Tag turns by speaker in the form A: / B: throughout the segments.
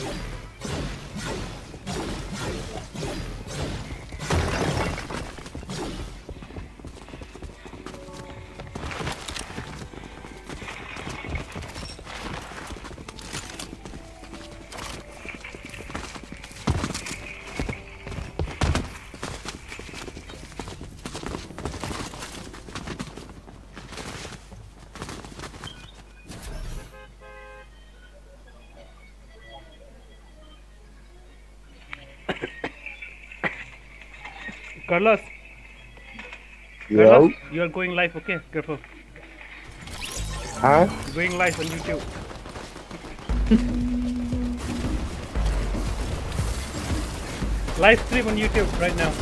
A: Carlos,
B: Yo.
A: you are going live, okay? Careful.
B: Huh?
A: Going live on YouTube. Live stream on YouTube right now.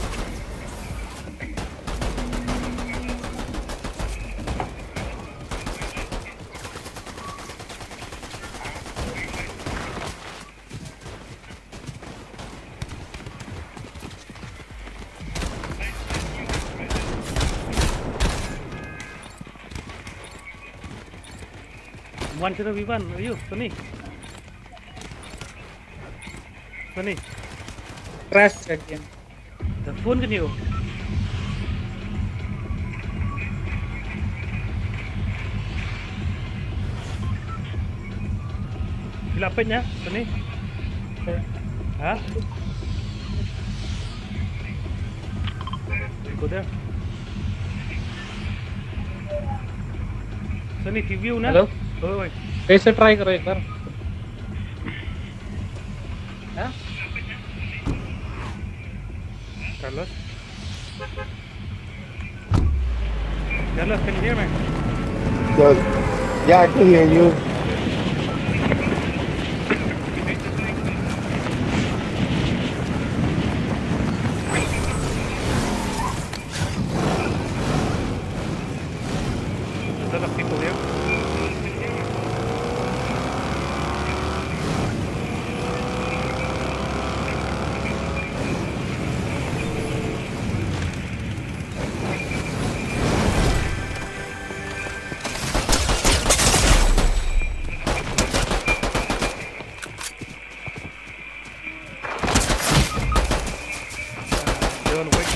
A: One to the V1, are you, Sonny? Sonny,
C: Crashed again.
A: the phone can you? Lapin ya, Sonny? Huh? Go there. Sonny, view na?
C: Hello?
A: Oh,
C: कैसे try करो एक बार
A: Carlos? Carlos, can you hear me?
B: So, yeah, I can hear you.
A: There's a lot of people here. They all wait.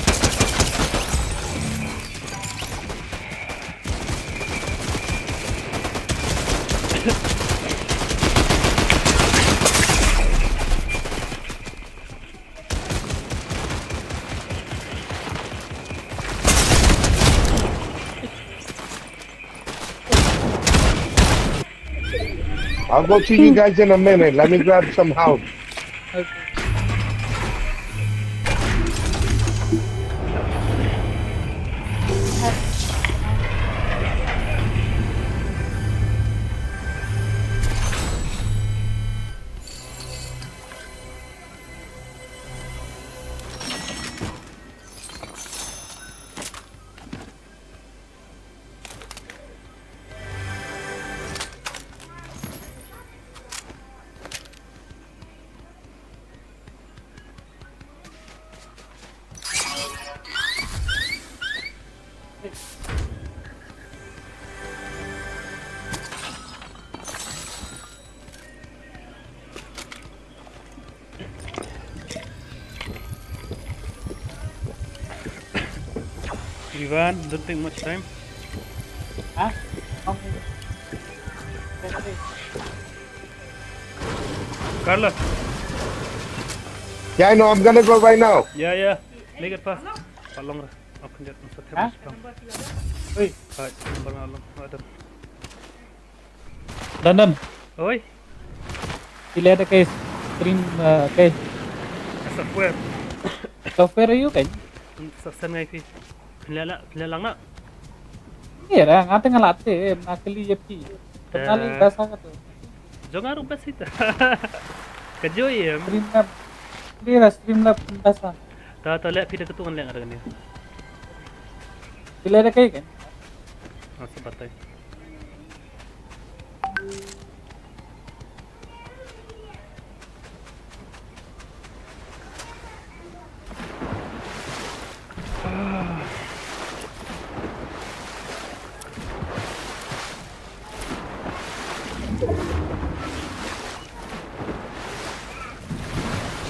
B: I'll go to you guys in a minute. Let me grab some help.
A: Ivan, don't take much time.
C: Hah?
A: Carlos.
B: Yeah, I know. I'm gonna go right now.
A: Yeah. Make it fast. How long? Aku kan jatuh satu
C: Hah? Oi,
A: Hai, number malam. Ada.
C: Dandan.
A: Oi,
C: Pilih ada case stream case
A: software.
C: software you kan?
A: Sasan ngai fi. Pelalang nak.
C: Iya dah, ngate ngalate nakali yepi. Kenali bahasa kata.
A: Jangan rubah sih. Kajoy
C: Streamlab. Dia streamlab bahasa.
A: Tahu lihat video ketuan lihat ada ni.
C: Pilih ada case kan?
A: Sebatai.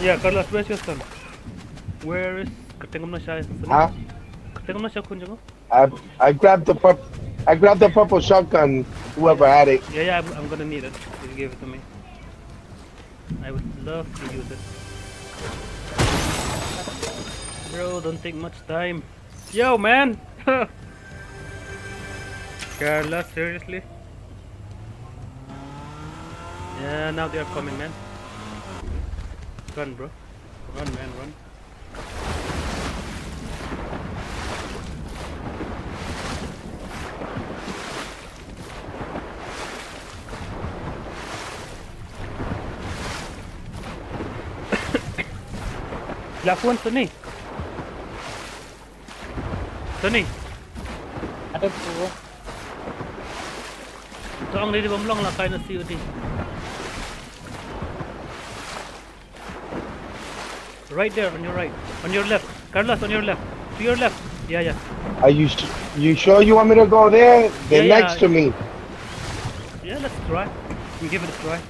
A: Yeah, Carlos, where's your son? Where is... Ketinggalan na siya.
B: Huh?
A: Ketinggalan na siya kun jango.
B: I grabbed the purple shotgun. Whoever had it.
A: Yeah, I'm gonna need it. If you give it to me. I would love to use it. Bro, don't take much time. Yo, man! Carlos, seriously? Yeah, now they are coming, man. Run, bro. Run, man, run. Lakuan Sunny. Sunny.
C: Ada po.
A: So ang lady bamlang lakay na COD. Right there, on your right. On your left. Carlos, on your left. To your left. Yeah.
B: Are you sure you want me to go there? They're
A: Yeah,
B: next to me.
A: Yeah, let's try. We give it a try.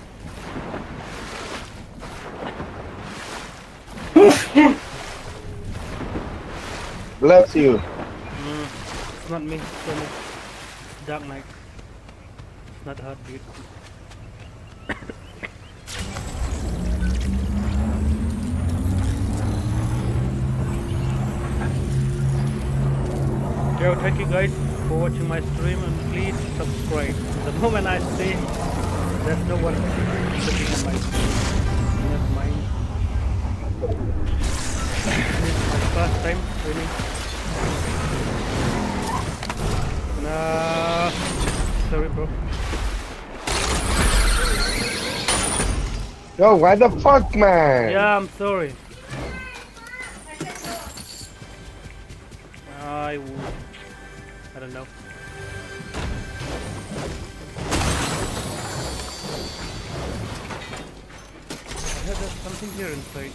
B: Bless you.
A: It's not me. It's Sunny. Dark Knight. It's not Heartbeat. Yo, thank you guys for watching my stream and please subscribe. The moment I say there's no one looking at my mind. This is my first time streaming. Nah, sorry bro.
B: Yo, why the fuck, man?
A: Yeah, I'm sorry. I don't know. I heard there's something here inside.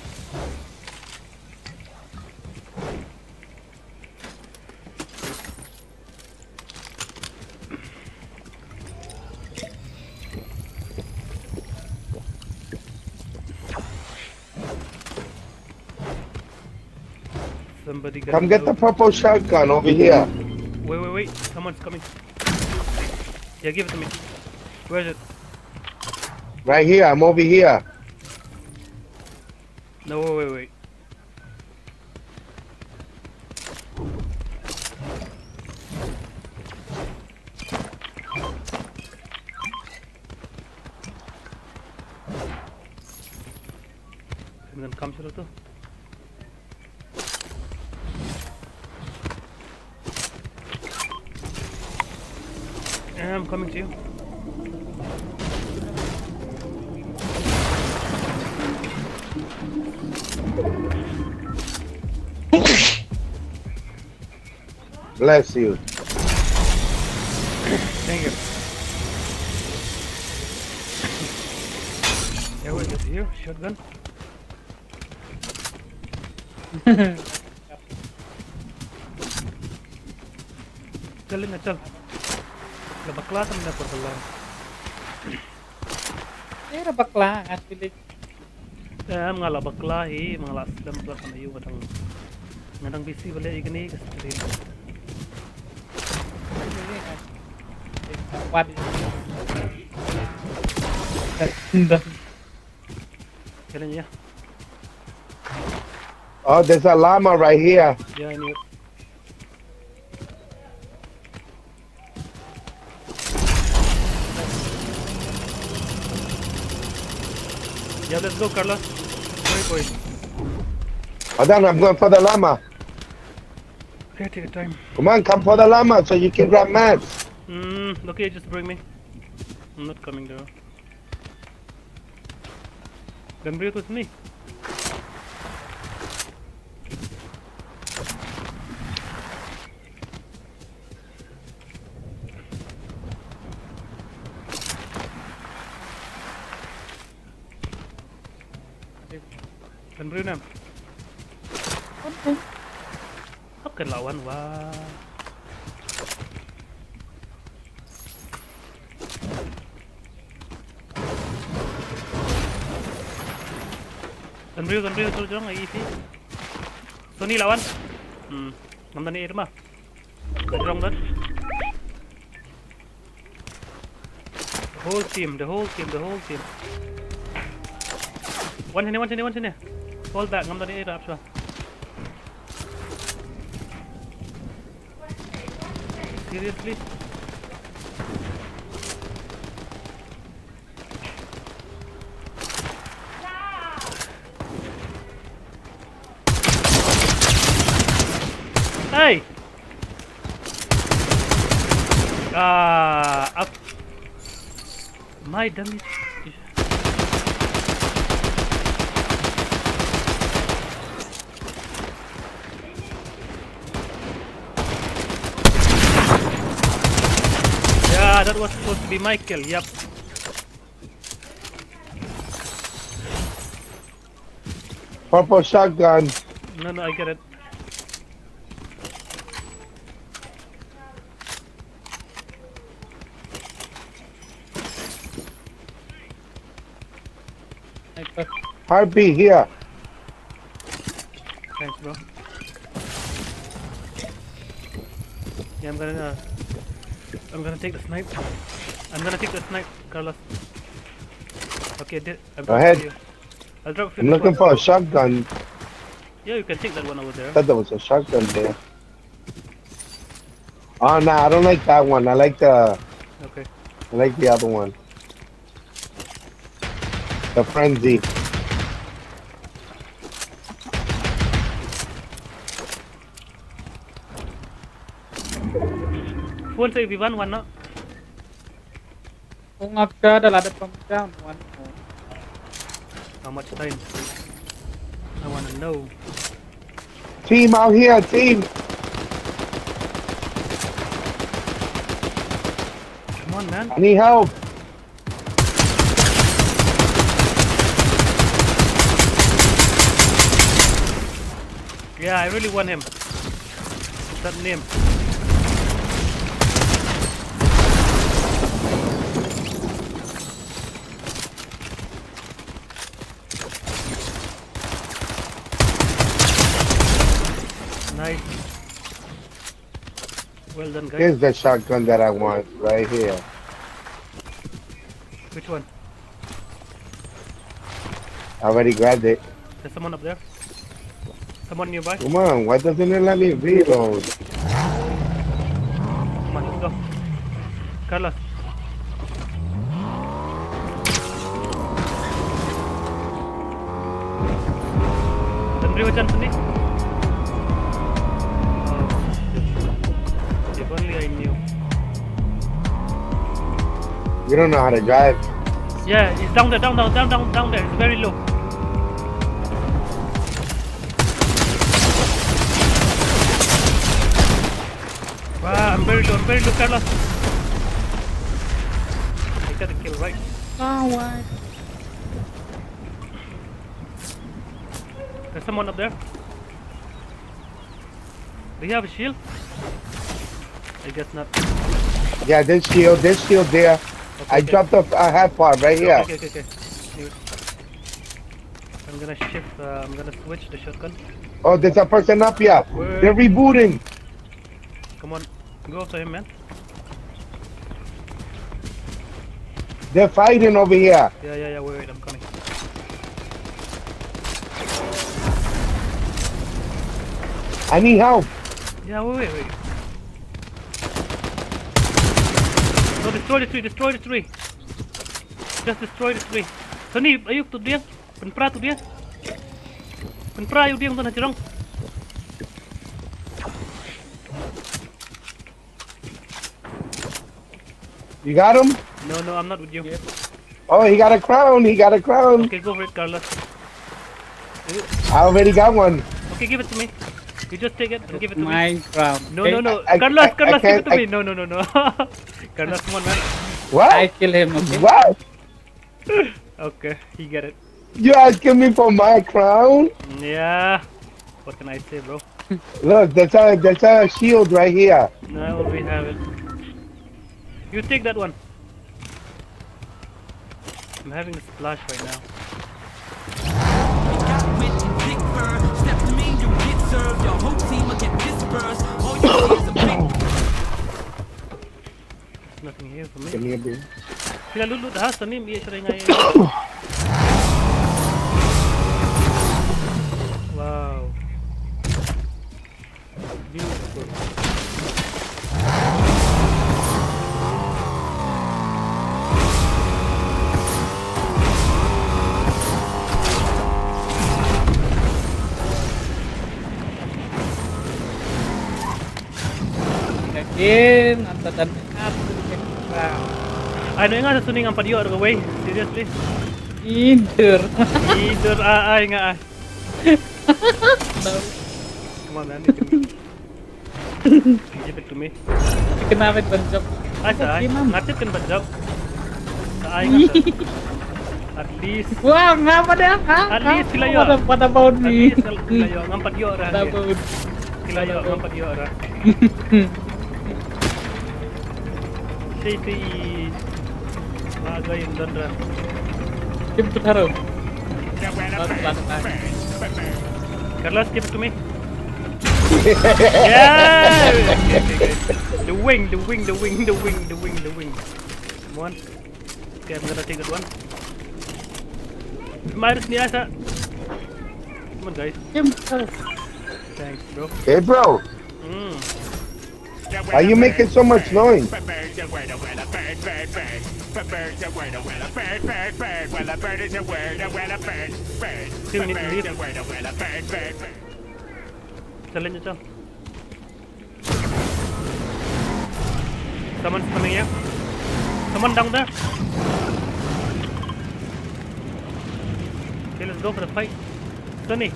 A: Somebody got
B: Come get the purple shotgun over here.
A: Wait. Someone's coming. Yeah, give it to me. Where is it?
B: Right here. I'm over here.
A: No, wait. And then come to the I'm coming to you.
B: Bless you.
A: Thank you. Yeah, wait, is here? Shotgun? Chal. Bakla sa mga portalan.
C: Era bakla actually.
A: Mga labakla mga laslam sa kanayo ngadang bisi balik igni kasi.
C: What?
A: Kailan niya?
B: Oh, there's a llama right here.
A: Yeah, I knew it. Yeah, let's go, Carlos. Hurry, boy.
B: Hold on, I'm going for the llama.
A: Okay, take your time.
B: Come on, come for the llama so you can grab mats.
A: Okay, just bring me. I'm not coming though. Then bring it with me. Then bring them. Okay, lawan wah. Tuần riu cho nó easy. Sony lawan. Ngắm tadi rumah. Wrong that. The whole team. One sini. Fall back. Ngắm tadi rap so. Seriously? Hey! Up. My dummy. Yeah, that was supposed to be my kill. Yep.
B: Purple shotgun.
A: No, I get it.
B: Heartbeat here.
A: Thanks, bro. Yeah, I'm gonna take the snipe. Carlos. Okay,
B: Go ahead.
A: I'll drop
B: I'm looking for a shotgun.
A: Yeah, you can take that one over there.
B: I thought there was a shotgun there. Oh no, I don't like that one. I like the other one. The frenzy.
A: Full save everyone, one no?
C: Kung agka ada pang down one more.
A: How much time? I wanna know.
B: Team out here, team.
A: Come on, man.
B: I need help.
A: Yeah, I really want him. That name. Nice. Well done, guys.
B: Here's the shotgun that I want, right here.
A: Which one?
B: I already grabbed it.
A: There's someone up there. Someone nearby.
B: Come on, why doesn't it let me reload?
A: Come on, let's go. Carlos. Sandri macam ni. If only I knew.
B: You don't know how to drive.
A: Yeah, it's down there. It's very low. Wow, I'm very low, Carlos. I got a kill, right?
C: Oh, why?
A: There's someone up there. Do you have a shield? I guess not.
B: Yeah, this shield there. I dropped a half part right here.
A: Okay. I'm gonna shift, I'm gonna switch the shotgun.
B: Oh, there's a person up here.
A: Where?
B: They're rebooting.
A: Come on, go after him, man.
B: They're fighting over here.
A: Yeah, wait, I'm coming.
B: I need help.
A: Yeah, wait. No, destroy the tree. Just destroy the tree. Sini, ayuk tu dia. Penpra tu dia. Penpra ayuk dia yang tanah jerong.
B: You got him?
A: No, I'm not with you.
B: Oh, he got a crown.
A: Okay, go for it, Carlos.
B: I already got one.
A: Okay, give it to me. You just take it and give it to me.
C: My crown.
A: No.
B: I
A: Carlos, give it
B: can't-
A: to me. No. Carlos, come on, man.
B: What?
C: I kill him, okay?
B: What?
A: Okay, he get it.
B: You asking me for my crown?
A: Yeah. What can I say, bro?
B: Look, there's a shield right here.
A: No, I already have it. You take that one. I'm having a splash right now.
D: deserve. Your whole team will get dispersed. All you see is a big.
A: Nothing here for
B: Give
A: me.
B: me a beer.
A: Sila lulut ha, Sunny, iya siya rin ngayon. Wow. Beautiful.
C: Again, ang tatandaan natin.
A: Ano nga sa Sunny ang padiyo or away? Seriously?
C: Either.
A: Either ay nga. Come on man. Give it to me.
C: Kinamit banjok.
A: Ay sa ay.
C: Okay, ma'am.
A: Ngatip kan banjok. Sa ay nga sa. At least.
C: Wow, nga pa na ha?
A: At least sila yun.
C: What about
A: At
C: me?
A: least sila yun. Ang padiyo ra.
C: What about?
A: Sila yun. Ang padiyo ra. Safety is mga yung doon ra.
C: Jemput haro.
A: Carlos, give it to me. Yeah! Okay. The wing. Come on. Okay, I'm gonna take that one. Myros ni Asa. Come on, guys.
C: Jemput haro.
A: Thanks, bro.
B: Hey, bro. Why you making so much noise?
A: Still need to leave. Challenge nyo. Someone's coming here. Someone down there. Okay, let's go for the fight. Sunny.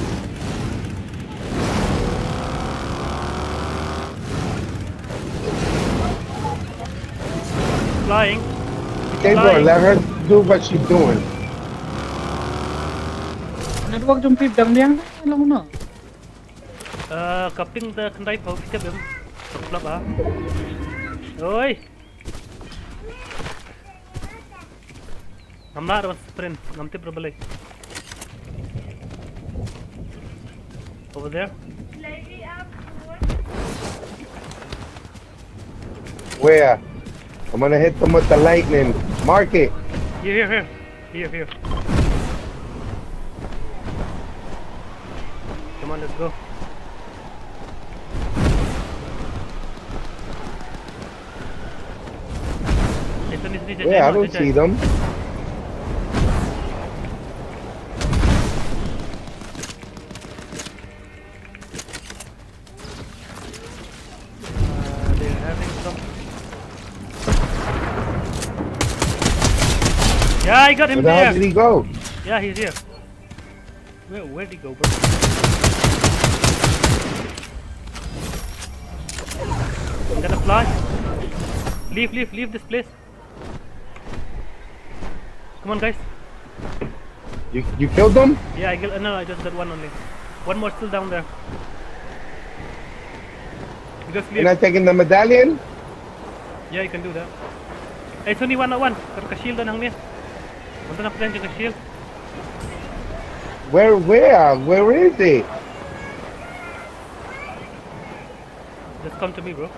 A: Flying.
B: Hey, bro, let her do what she's doing.
C: Nadwag jumpid dang diang lang no.
A: Kaping the kendai pau kita belum. Terklap ah. Oi. Namnar was sprint. Namte probably. Over there.
B: Where? I'm gonna hit them with the lightning. Mark it.
A: Here. Come on, let's go.
B: Yeah, I don't see them.
A: They're having some. Yeah, I got him
B: Where the hell
A: there.
B: did he go?
A: Yeah, he's here. Where'd he go, bro? I'm gonna fly. Leave this place. Come on, guys.
B: You killed them?
A: Yeah, no, I just got one only. One more still down there. You just leave.
B: You're not taking the medallion?
A: Yeah, you can do that. Hey, Sunny 101. Karon ka shield na niya. Punta na plan yung shield.
B: Where is it?
A: Just come to me, bro.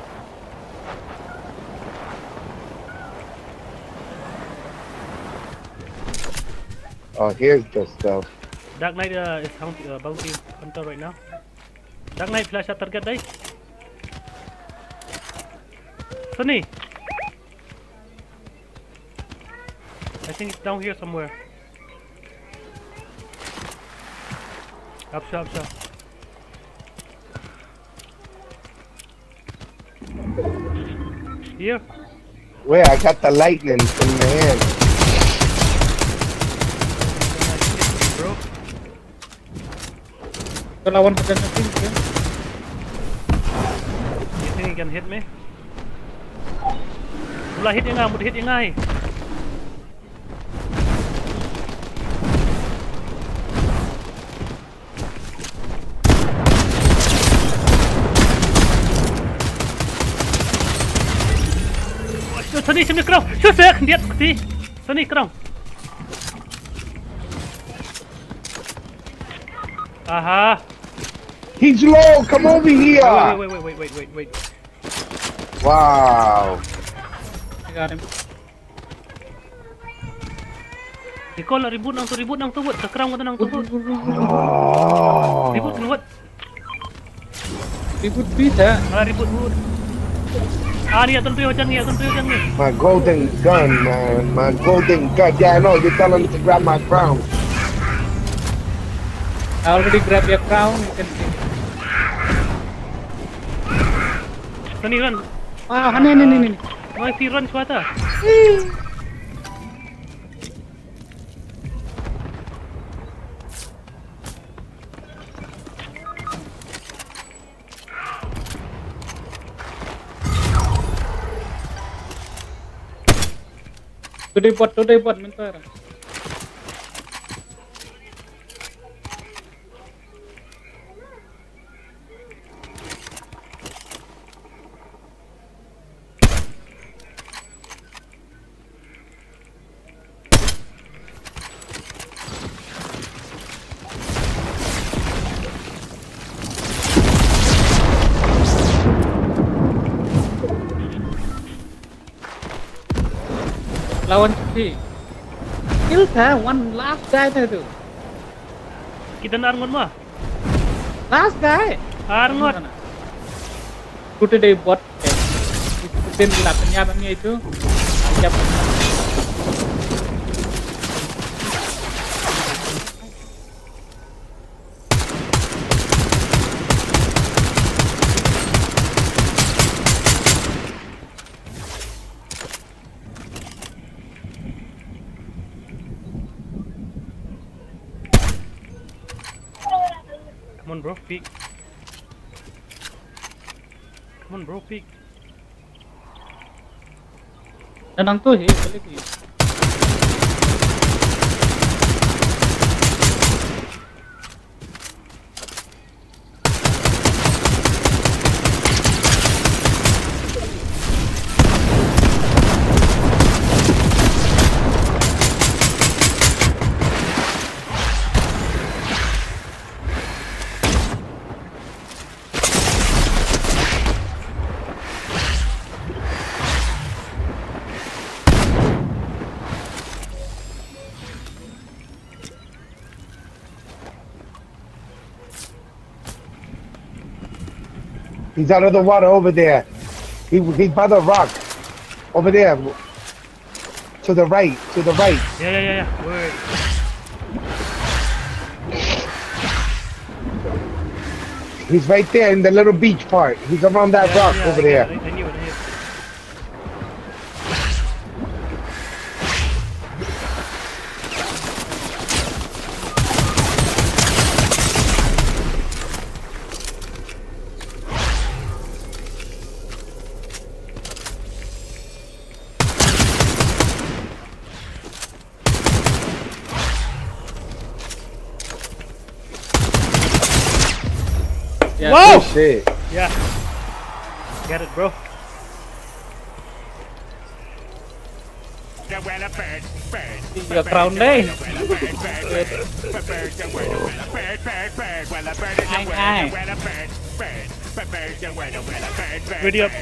B: Oh, here's the stuff.
A: Dark Knight is bounty hunter right now. Dark Knight flash at target day. Sunny. I think it's down here somewhere. Up. Here.
B: Where? I got the lightning from the hand.
A: Bro.
C: Lawan pa sa team.
A: You think he can hit me? Mula hit niya nga eh. Sunny, sini kerang. Shoot saya, dia si. Sunny kerang. Aha.
B: He's low. Come over here.
A: Wait.
B: Wow.
C: I got him.
A: Ikaw lah ribut nang tu buat. Sekarang mo nang tu buat.
B: Oh.
A: Ribut buat.
C: Ribut bisa.
A: Ribut buat. Ni aton tuyo jang ni.
B: My golden gun, man. My golden gun. Yeah, I know. You're telling me to grab my crown.
C: I already grab your crown. You can see.
A: Sini run.
C: Wow, ini.
A: Why si run kuata?
C: Today bot mentor. Lawan si kill tha one last guy tha tu.
A: Kita nak arngon mo.
C: Last guy.
A: Arngon.
C: Today bot. Ikutin lapannya itu. Siap.
A: Come on bro, peek.
C: Danang tu sih, balik ni.
B: He's out of the water over there. He's by the rock. Over there. To the right.
A: Yeah. Wait.
B: He's right there in the little beach part. He's around that rock over there.
A: I knew it.
C: Yeah.
A: Whoa!
B: Oh, shit.
A: Yeah. Get it, bro.
C: Your crown day.
A: Ready up.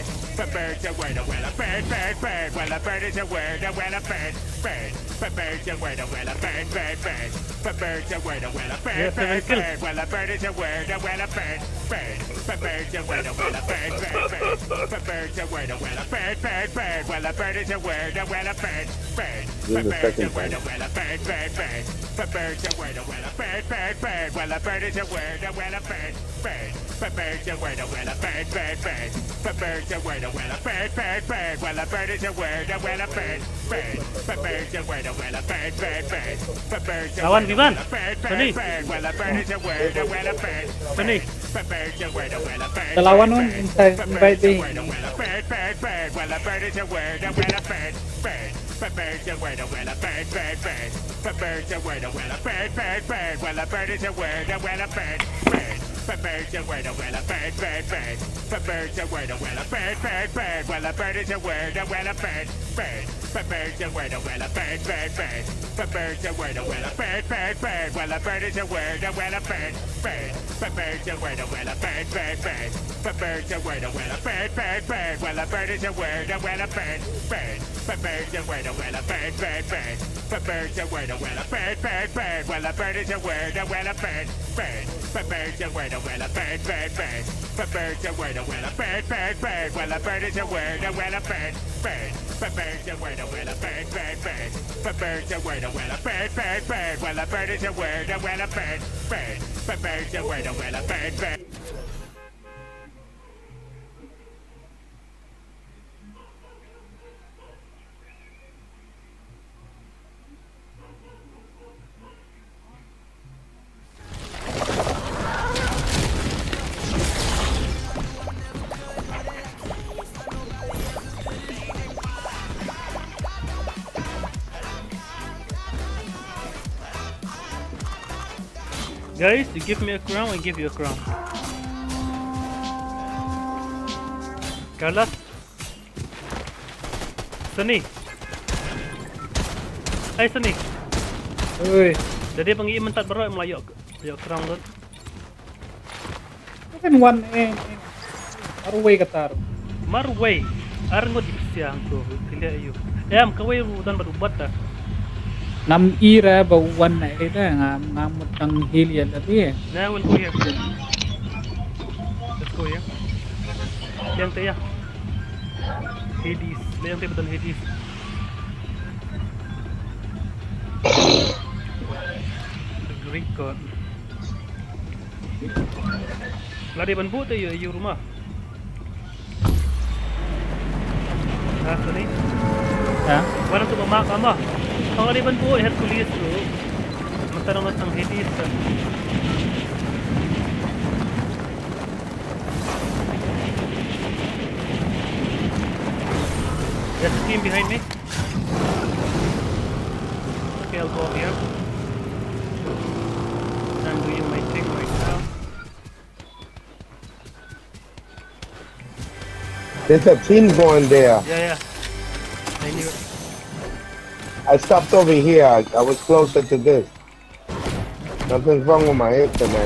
A: Lawan Vivan. Sini.
C: The lawan one inside invite me.
E: bird, the word, well, a bird, bird, bird. A bird, the word, well, a bird, bird, bird. Well, a bird is a word, well, a bird, bird. A bird, the word, well, a bird, bird, bird. A bird, the word, well, a bird, bird, bird. Well, a bird is a word, well, a bird, bird. A bird, the word, well, a bird, bird, bird. A bird, the word, well, a bird, bird, bird. Well, a bird is a word, well, a bird, bird. A bird, the word, well, a bird, bird, bird. A bird, the word, well, a bird, bird, bird. Well, a bird is a word, well, a bird, bird. A bird, the word, well, a bird, bird, bird. A bird, the word, well, a bird, bird, bird. Well, a bird is a word, well, a bird, bird. A bird, the word, well, a bird, bird.
A: Guys, you give me a crown, I give you a crown. Carlos, Sunny. Hey Sunny.
C: Oi,
A: Jadi panggil mentat baru melayok crown tu.
C: kan one Arway katar.
A: Marway, arngo di siang tu. Kila ayu. Am kawai rudan berubat dah.
C: Nam ira ba one na ida ngamut ang hilian tapi.
A: Nah, we'll go here. Let's go here. Yang tu ya. Hades, yang tu betul Hades. The Greek god. Lari banbu tu you rumah. Ah, sorry.
C: Ha?
A: Warna tu mamak ama. Ang lari banbu Hercules tu. Matarong mas ang Hades. There's a team behind me. Okay, I'll go up here. I'm doing my thing right now.
B: There's a team going there.
A: Yeah. I knew it.
B: I stopped over here. I was closer to this. Nothing's wrong with my internet.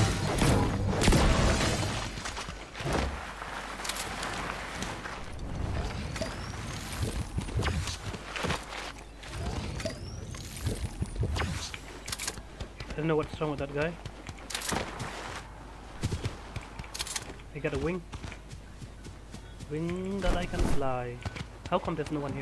A: I don't know what's wrong with that guy. I got a wing. Wing that I can fly. How come there's no one here?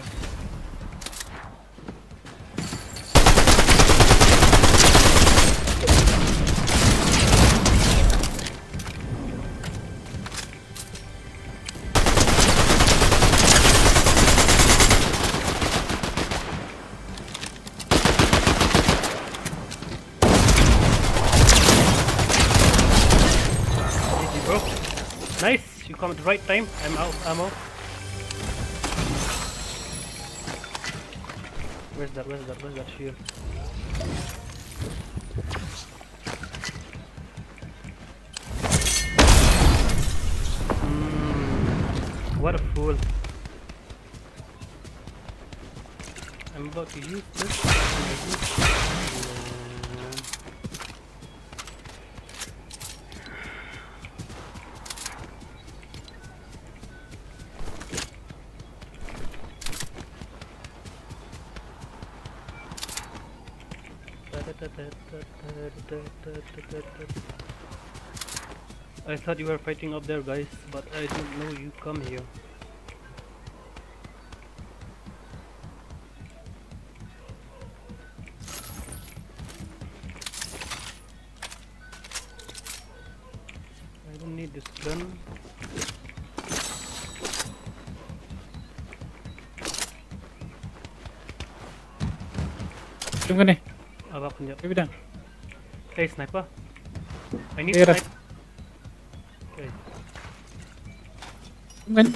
A: Easy, bro. Nice, you come at the right time. I'm out of ammo. Where's that shield? What a fool. I'm about to use this. I thought you were fighting up there, guys, but I didn't know you come here. I don't need this gun.
C: Jom kan ni.
A: Abang kejap.
C: Pergi dah.
A: Hey, sniper. I need
C: Hey,
A: sniper. Okay.
C: Jom kan.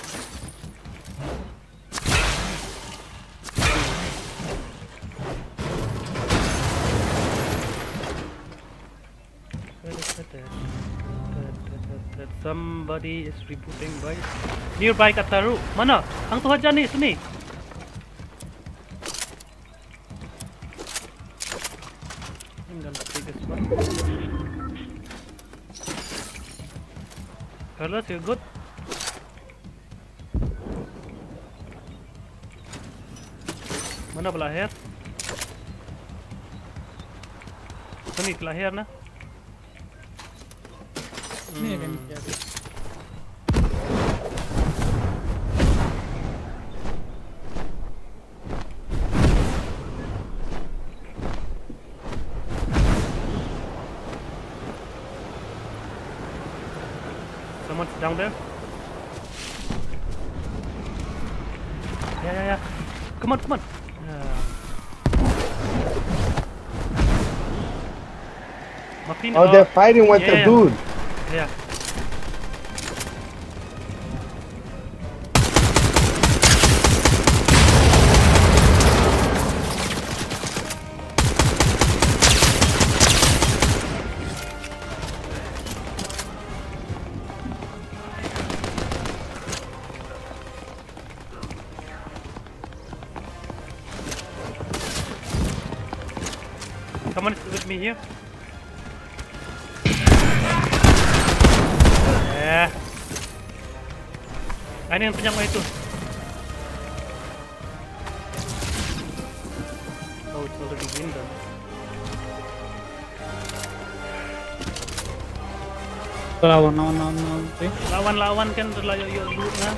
A: Somebody is rebooting, guys. Nearby Kataru. Mana? Ang tuhan dyan ni, sini. I'm gonna take this one. Carlos, you good? Mana pelahir? Sini pelahir na.
C: Ni kan jadi.
A: Someone's down there. Yeah. Come on. Muffin,
B: Oh, they're fighting with the
A: yeah.
B: dude.
A: Yeah. Come on with me here. Yeah. Ini yang penyangga itu. Oh, it's already been done. Lawan kan terlalu yuk na.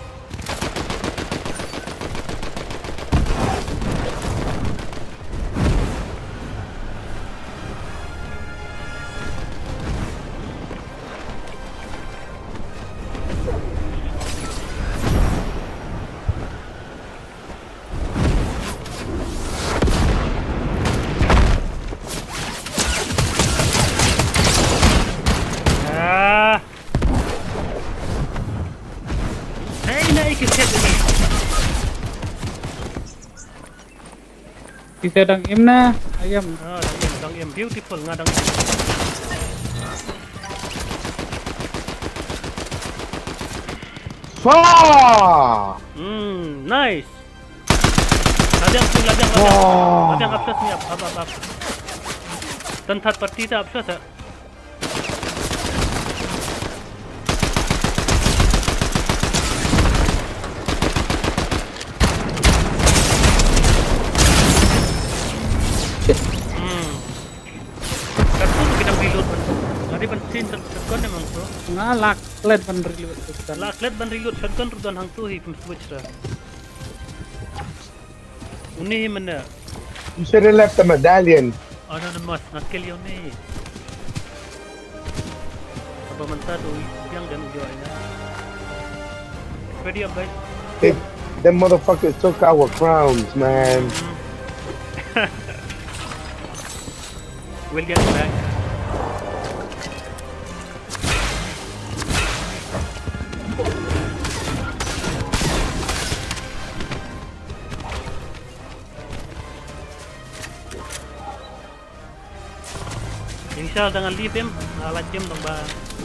C: Kita dang im na ayam.
A: Dang im beautiful nga dang. Nice. Lajang absas ni up. Dan third party ta absas ha. Shotgun memang tu.
C: Lak led ban reload.
A: Lak ban reload shotgun tu dan hang tu hi switch ra. Uni mana?
B: You should have left the medallion.
A: Anonymous nak kill you ni. Apa manta tu yang dan ujo ina. Ready up guys.
B: Them motherfuckers took our crowns, man.
A: We'll get back. Insya Allah dengan leave him, alat jam dong ba.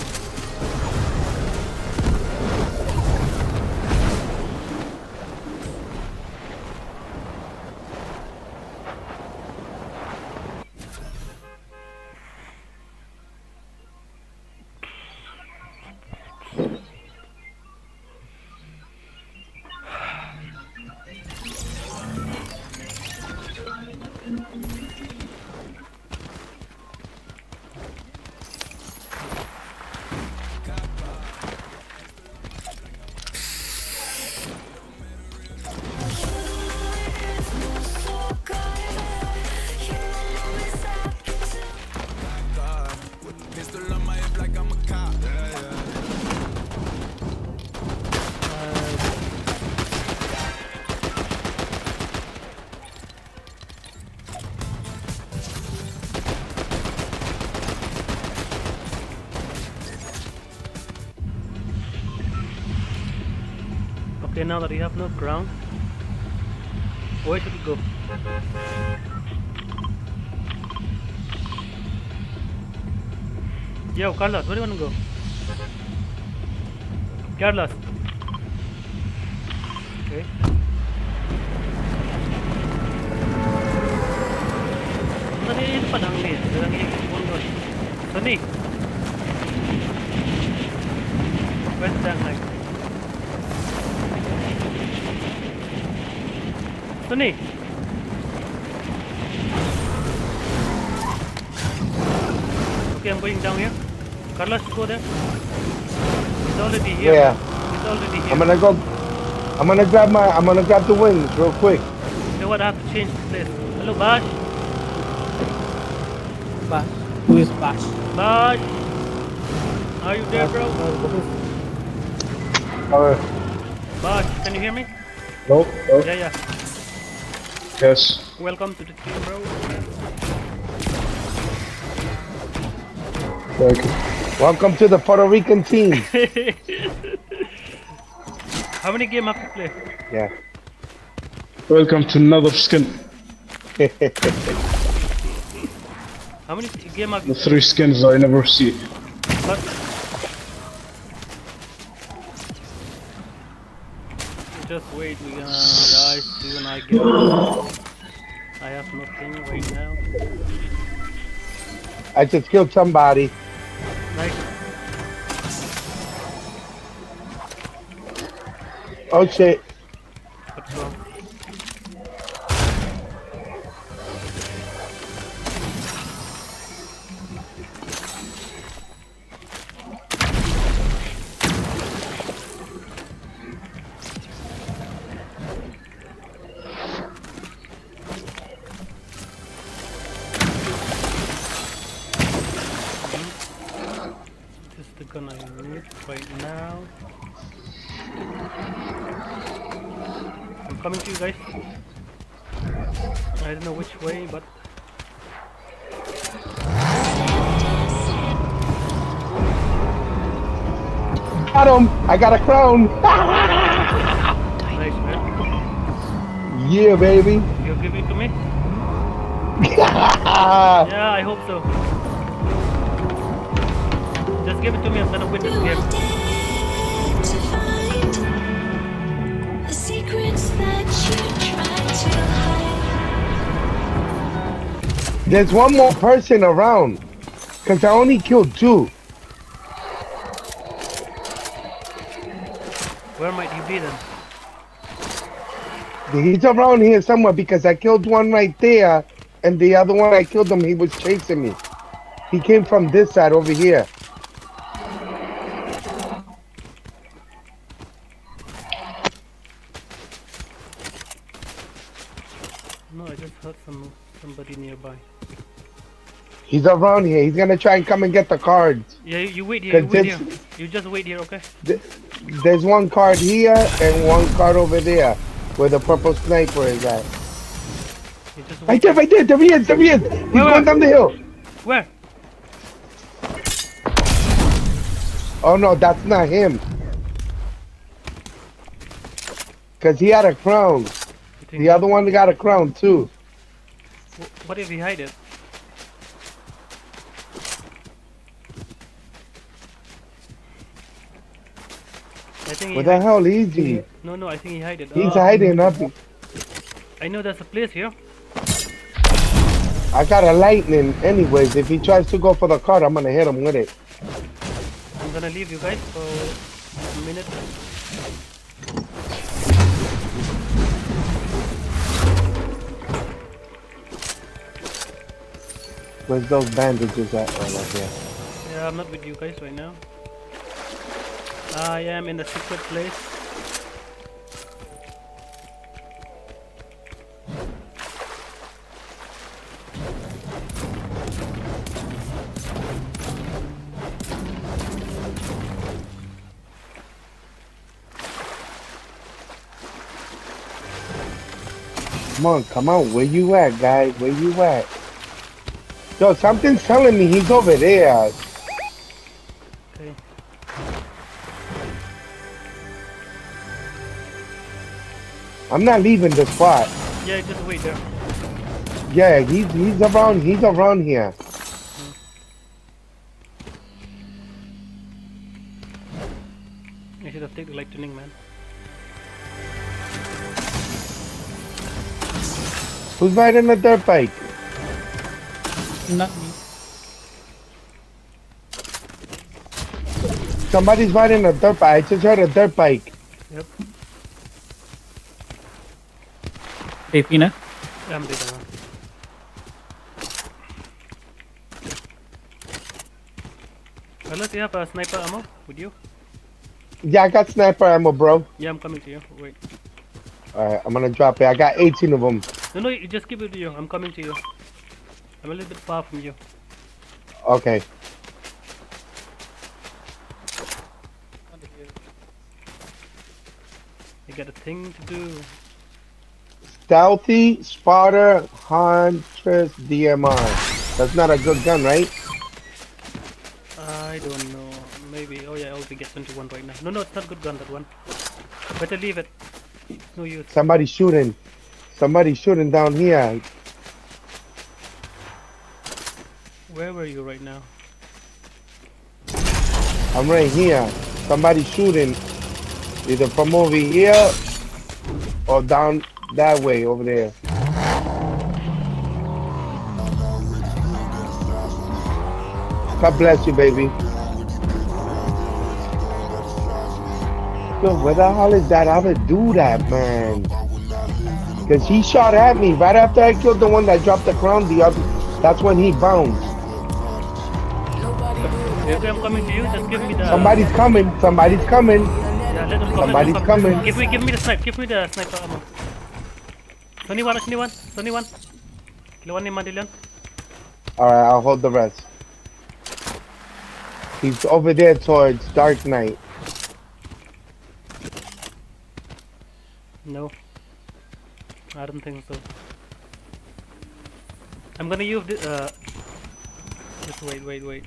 A: Okay, now that we have no ground, where should we go? Yo, Carlos, where do you want to go? Carlos. Okay. Tadi padang ni. Padang ni mundo. Sunny. Where's that like? Sunny. Okay, I'm going down here. Carlos, go there. He's already here.
B: Yeah.
A: He's already here.
B: I'm gonna grab the wings real quick.
A: You know what? I have to change the place. Hello, Bash.
C: Bash. Who is Bash?
A: Bash. Are you there, bro? Bash, can you hear me?
F: No, no.
A: Yeah, yeah.
F: Yes.
A: Welcome to the team, bro.
F: Thank you.
B: Welcome to the Puerto Rican team.
A: How many games have you played?
B: Yeah.
F: Welcome to another skin.
A: How many games have
F: The
A: you
F: 3 skins I never see.
A: played? Just wait, we gonna guys do an I get. I have nothing right now.
B: I just killed somebody.
A: Nice.
B: Oh shit.
A: What's wrong? This is the gun I need right now. I'm coming to you guys. I don't know which way, but
B: Got him. I got a crown.
A: nice, man.
B: Yeah, baby.
A: You'll give it to me? Yeah, I hope so. Just give it to me. I'm gonna win this game.
G: To find the secrets that you try to hide.
B: There's one more person around. Cause I only killed 2.
A: Where might he be then?
B: He's around here somewhere because I killed one right there, and the other one I killed him, he was chasing me. He came from this side over here.
A: No, I just heard somebody nearby.
B: He's around here. He's gonna try and come and get the cards.
A: Yeah, you wait here. You
B: Cause
A: wait here.
B: this-
A: You just wait here, okay?
B: There's one card here and one card over there where the purple sniper is at.
A: You just
B: Right there, right there. There he is. There he is. He's
A: Where?
B: going down the hill.
A: Where?
B: Oh no, that's not him. Cause he had a crown.
A: You think-
B: The other one got a crown too.
A: What if he hide it? I think he
B: What the
A: hide-
B: hell is he?
A: No, I think he hide it.
B: He's hiding up.
A: I know there's a place here.
B: I got a lightning anyways. If he tries to go for the card, I'm gonna hit him with it.
A: I'm gonna leave you guys for a minute.
B: Where's those bandages at? Oh, right here.
A: Yeah, I'm not with you guys right now. I am in a secret place.
B: Come on, come on. Where you at, guys? Where you at? Yo, something's telling me he's over there.
A: Okay.
B: I'm not leaving the spot.
A: Yeah, just wait there.
B: Yeah, he's around here.
A: I should have taken the lightning, man.
B: Who's riding the dirt bike?
C: Not me.
B: Somebody's riding a dirt bike. I just heard a dirt bike.
A: Yep.
C: Defina.
A: I'm dead. Unless you have a sniper ammo with you.
B: Yeah, I got sniper ammo, bro.
A: Yeah, I'm coming to you. Wait.
B: Alright, I'm gonna drop it. I got 18 of them.
A: No, you just give it to you. I'm coming to you. I'm a little bit far from you.
B: Okay.
A: You got a thing to do.
B: Stealthy, spotter, huntress, DMR. That's not a good gun, right?
A: I don't know. Maybe. Oh yeah, I only get 21 right now. No, it's not good gun, that one. Better leave it. It's no use.
B: Somebody's shooting. Somebody's shooting down here.
A: Where were you right now?
B: I'm right here. Somebody's shooting. Either from over here or down that way over there. God bless you, baby. Yo, where the hell is that other dude at, man? Because he shot at me right after I killed the one that dropped the crown. The other, that's when he bounced.
A: Okay, I'm coming to you. Just give me the.
B: Somebody's coming. Somebody's coming.
A: Yeah, let him come.
B: Somebody's
A: let him come.
B: coming.
A: Give me the snipe. Give me the sniper ammo. 21. Kilawan ni Mandilian.
B: Alright, I'll hold the rest. He's over there towards Dark Knight.
A: No. I don't think so. I'm gonna use the. Just wait.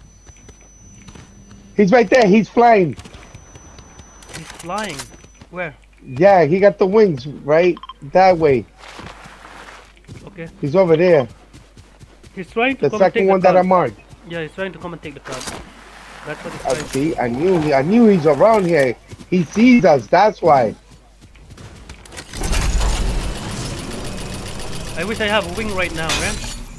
B: He's right there. He's flying.
A: He's flying. Where?
B: Yeah, he got the wings right that way.
A: Okay.
B: He's over there.
A: He's trying to
B: The
A: come
B: second
A: and take
B: one
A: the
B: that I
A: card.
B: marked.
A: Yeah, he's trying to come and take the card. That's what he's
B: I
A: trying.
B: see. I knew he's around here. He sees us. That's why.
A: I wish I have a wing right now, man.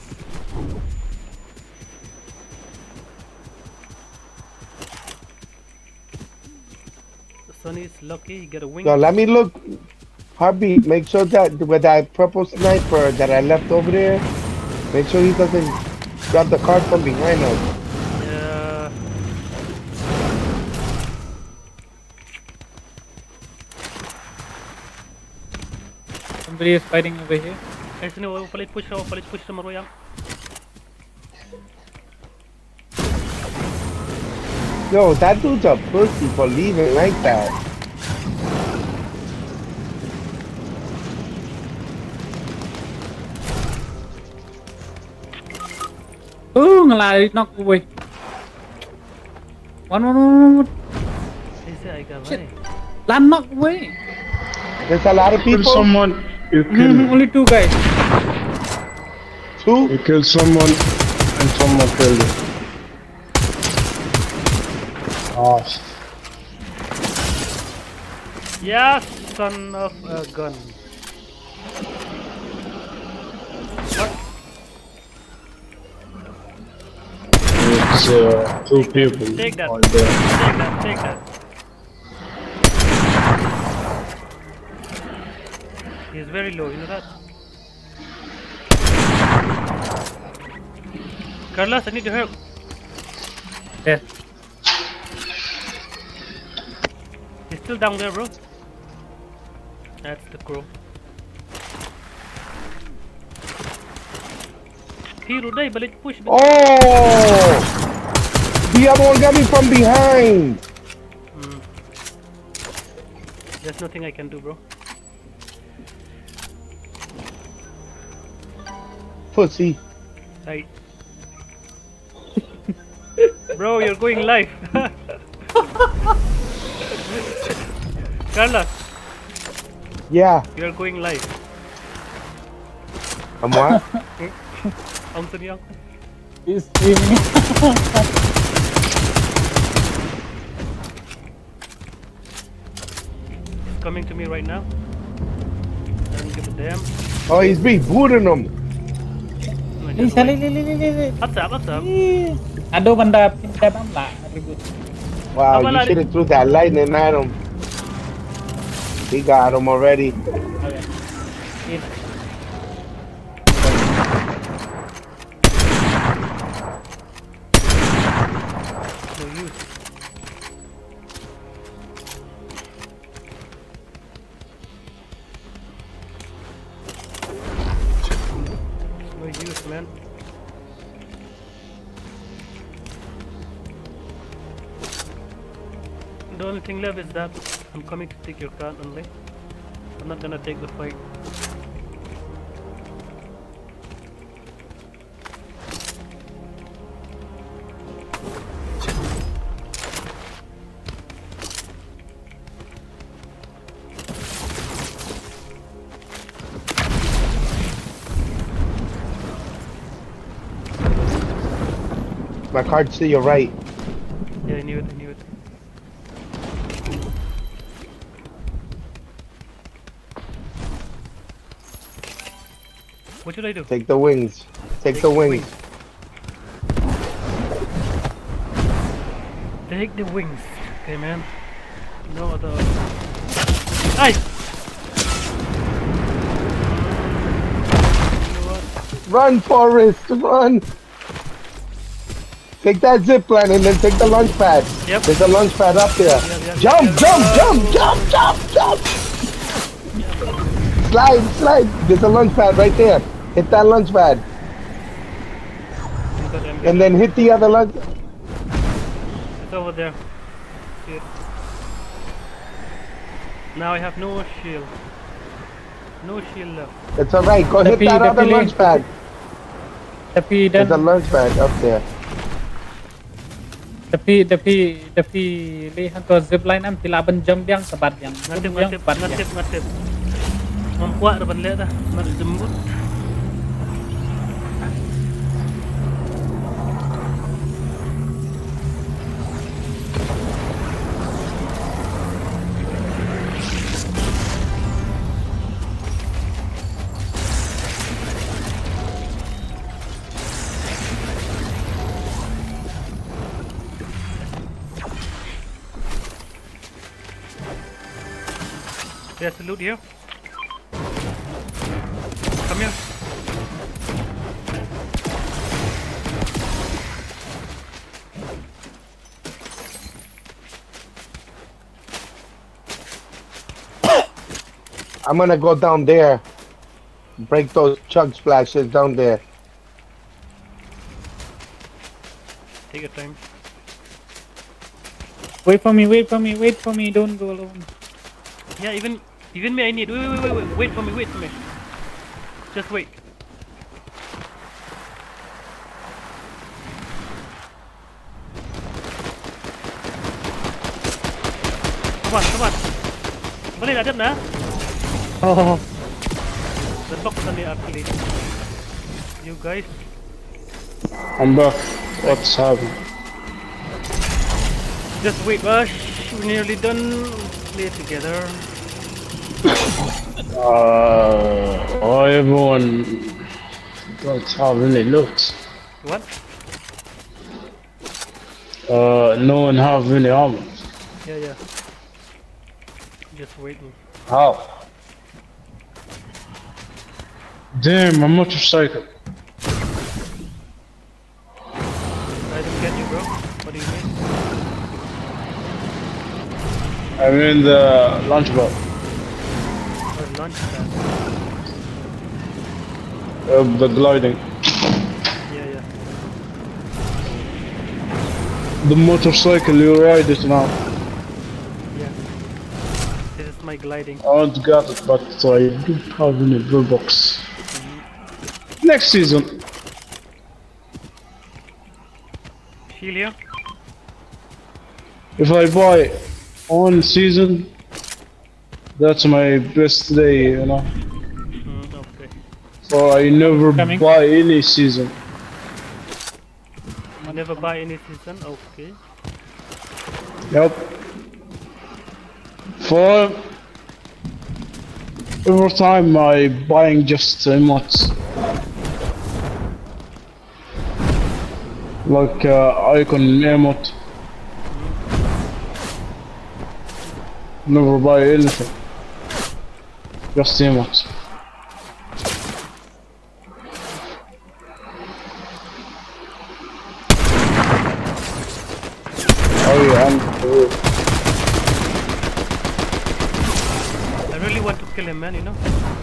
A: Sonny's lucky, he get a wing.
B: So let me look. Heartbeat, make sure that with that purple sniper that I left over there, make sure he doesn't grab the card from behind us.
A: Yeah.
C: Somebody is fighting over here.
A: Ay, sino, palit push sa maruyang.
B: Yo, that dude's a pussy for leaving like that.
C: Ngalari knock away. One.
A: Ay, I got
C: Shit.
A: right.
C: Land knock away.
B: There's a lot of
F: Kill
B: people.
F: someone. You kill.
C: Only two guys.
B: Two.
F: You kill someone, and someone killed you. Oh,
A: Yeah, son of a gun.
F: it's two people.
A: Take that.
F: on there.
A: Take that. He's very low, you know that? Carlos, I need your help.
C: Yeah.
A: He's still down there, bro. That's the crow. Hero day, but it push.
B: Oh! The other one got me from behind.
A: There's nothing I can do, bro.
B: Pussy.
A: Right. Bro, you're going live. Carlos,
B: Yeah.
A: you're going live.
B: I'm what?
A: Ang tuniyang.
C: He's streaming.
A: He's coming to me right now. I don't give a damn.
B: Oh, he's rebooting them.
A: No,
C: Ih, salih, li.
A: Up.
C: Ih, ada benda pindah bamla ribut.
B: Wow,
A: How
B: you
A: about
B: should have threw that lightning at him. He got him already.
C: Okay. Ini.
A: No use. No use, man. The only thing left is that I'm coming to take your card only. I'm not gonna take the fight.
B: My card's to your right.
A: Yeah, I knew it. What should I do?
B: Take the wings. Take the wings.
A: Take the wings. Okay, man. No other. Hey! You know what?
B: Run, Forrest, run. Take that zip line and then take the launch pad.
A: Yep.
B: There's a launch pad up there.
A: Yeah.
B: Jump. Slide. There's a launch pad right there. Hit that launch pad. And then hit the other launch.
A: It's over there. See it. Now I have no shield. No shield left.
B: It's alright. Go hit that other launch pad.
C: Tapi
B: There's a
C: dan
B: launch pad up there.
C: tapi lihat tu zipline am tilaban jam yang sebat yang
A: Ngatip. Mempuak depan lihat dah. Nak jemput. There's a loot here. Come here.
B: I'm gonna go down there. Break those chug splashes down there.
A: Take your time.
C: wait for me, don't go alone.
A: Yeah, even me I need. Wait for me. Just wait. Come on. Boleh ada na?
C: Oh,
A: The box on the actually. You guys.
F: I'm back. What's happening?
A: Just wait, Rush. We're nearly done. Play together.
F: Everyone don't have any looks.
A: What?
F: No one have any armor.
A: Yeah. Just waiting.
F: How? Damn, a motorcycle.
A: I didn't get you, bro. What do you mean?
F: I'm in the launch box.
A: Or launch pad.
F: The gliding.
A: Yeah.
F: The motorcycle, you ride it now.
A: Yeah. This is my gliding.
F: I haven't got it, but I do have in a blue box. Next season.
A: Shield here.
F: If I buy one season, that's my best day, you know.
A: Okay.
F: So I never
C: Coming.
F: buy any season.
A: You never buy any season? Okay.
F: Yep. For every time I buying just emotes. Like icon emote. Never buy anything. Just emote. Oh yeah,
A: I really want to kill him, man, you know?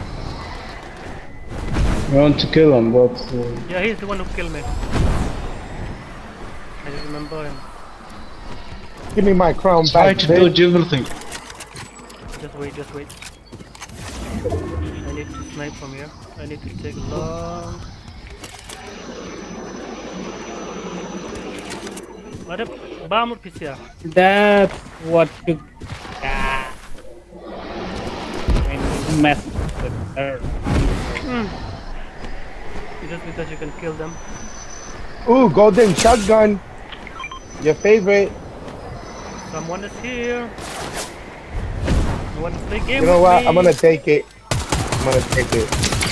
F: I want to kill him, but
A: Yeah, he's the one who killed me. I just remember him.
B: Give me my crown
F: try
B: back,
F: to
B: bitch.
F: dodge everything.
A: Just wait, just wait. I need to snipe from here. I need to take a long... Ada bomb PCR.
C: That's what you got when you mess with her.
A: Just because you can kill them.
B: Ooh, golden shotgun. Your favorite.
A: Someone is here. You want to play game
B: You know
A: with
B: what?
A: me?
B: I'm gonna take it. I'm gonna take it.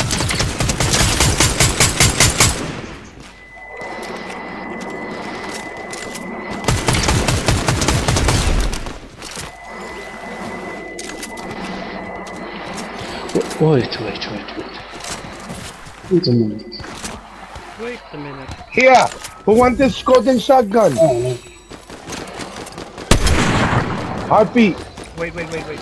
F: Wait. Wait a minute.
A: Wait a minute.
B: Here. Who wants this golden shotgun? Heartbeat.
A: Wait.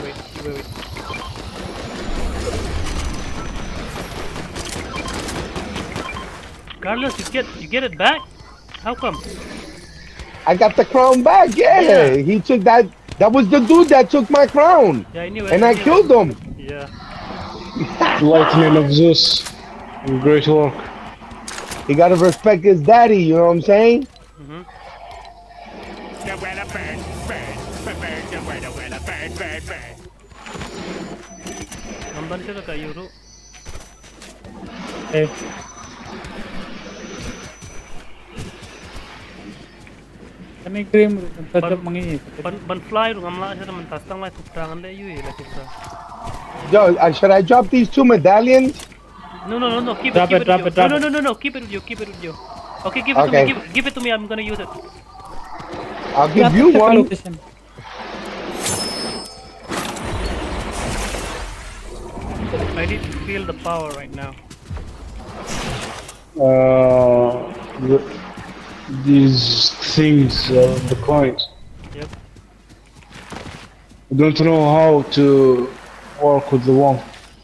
A: Carlos, you get it back? How come?
B: I got the crown back. Yeah. He took that. That was the dude that took my crown.
A: Yeah, I knew it.
B: And I
A: knew
B: killed
A: it.
B: him.
A: Yeah.
F: Lightning of Zeus. Great work.
B: He gotta respect his daddy, you know what I'm saying?
A: Mm-hmm.
E: The well a bird, the well a bird.
A: Namban siya ka Euro.
C: Eh, kani cream tetap mengi.
A: Ban fly ru ngamla siya naman tastang may tuktangan le yu la kita.
B: Yo, should I drop these 2 medallions?
A: No. Keep
C: Drop
A: it
C: it, drop
A: with
C: it,
A: you.
C: drop it.
A: No. Keep it with you. Okay, give it
B: Okay.
A: to me. Give it to me. I'm gonna use it.
B: I'll give you one.
C: Location.
A: I need to feel the power right now.
F: These things, the coins.
A: Yep.
F: I don't know how to work with the one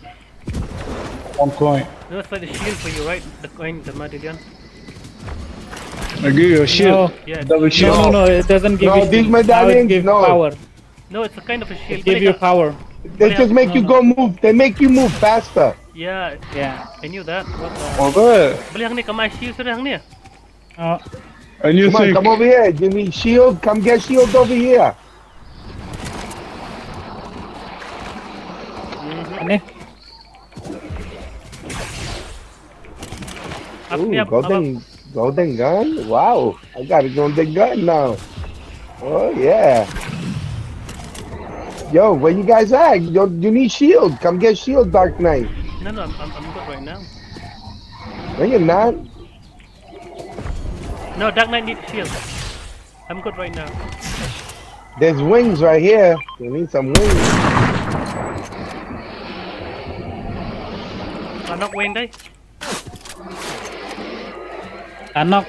F: coin.
A: No, it's like the shield for you, right? The coin, the medallion.
F: I give you a shield.
A: Yeah.
F: Double shield.
C: No, it doesn't give
B: No,
C: you
B: these
C: shield. Now it
B: medallions,
C: gives
B: no.
C: power.
A: No, it's a kind of a shield.
C: It gives you power.
B: They just make you go move. They make you move faster.
A: Yeah,
C: Yeah.
A: I knew that. What the?
F: Okay.
A: Bali hang ni kamay shield sa hang ni.
F: And you
B: Come on,
F: think
B: come over here. Give me shield. Come get shield over here.
C: Ani?
A: Up
B: Ooh,
A: me up.
B: golden gun. Wow, I got a golden gun now. Oh yeah. Yo, where you guys at? Yo, you need shield. Come get shield, Dark Knight.
A: No, I'm good right now.
B: No, you're not.
A: No, Dark Knight needs shield. I'm good right now.
B: There's wings right here. You need some wings.
A: Anak Wayne day.
C: Anak.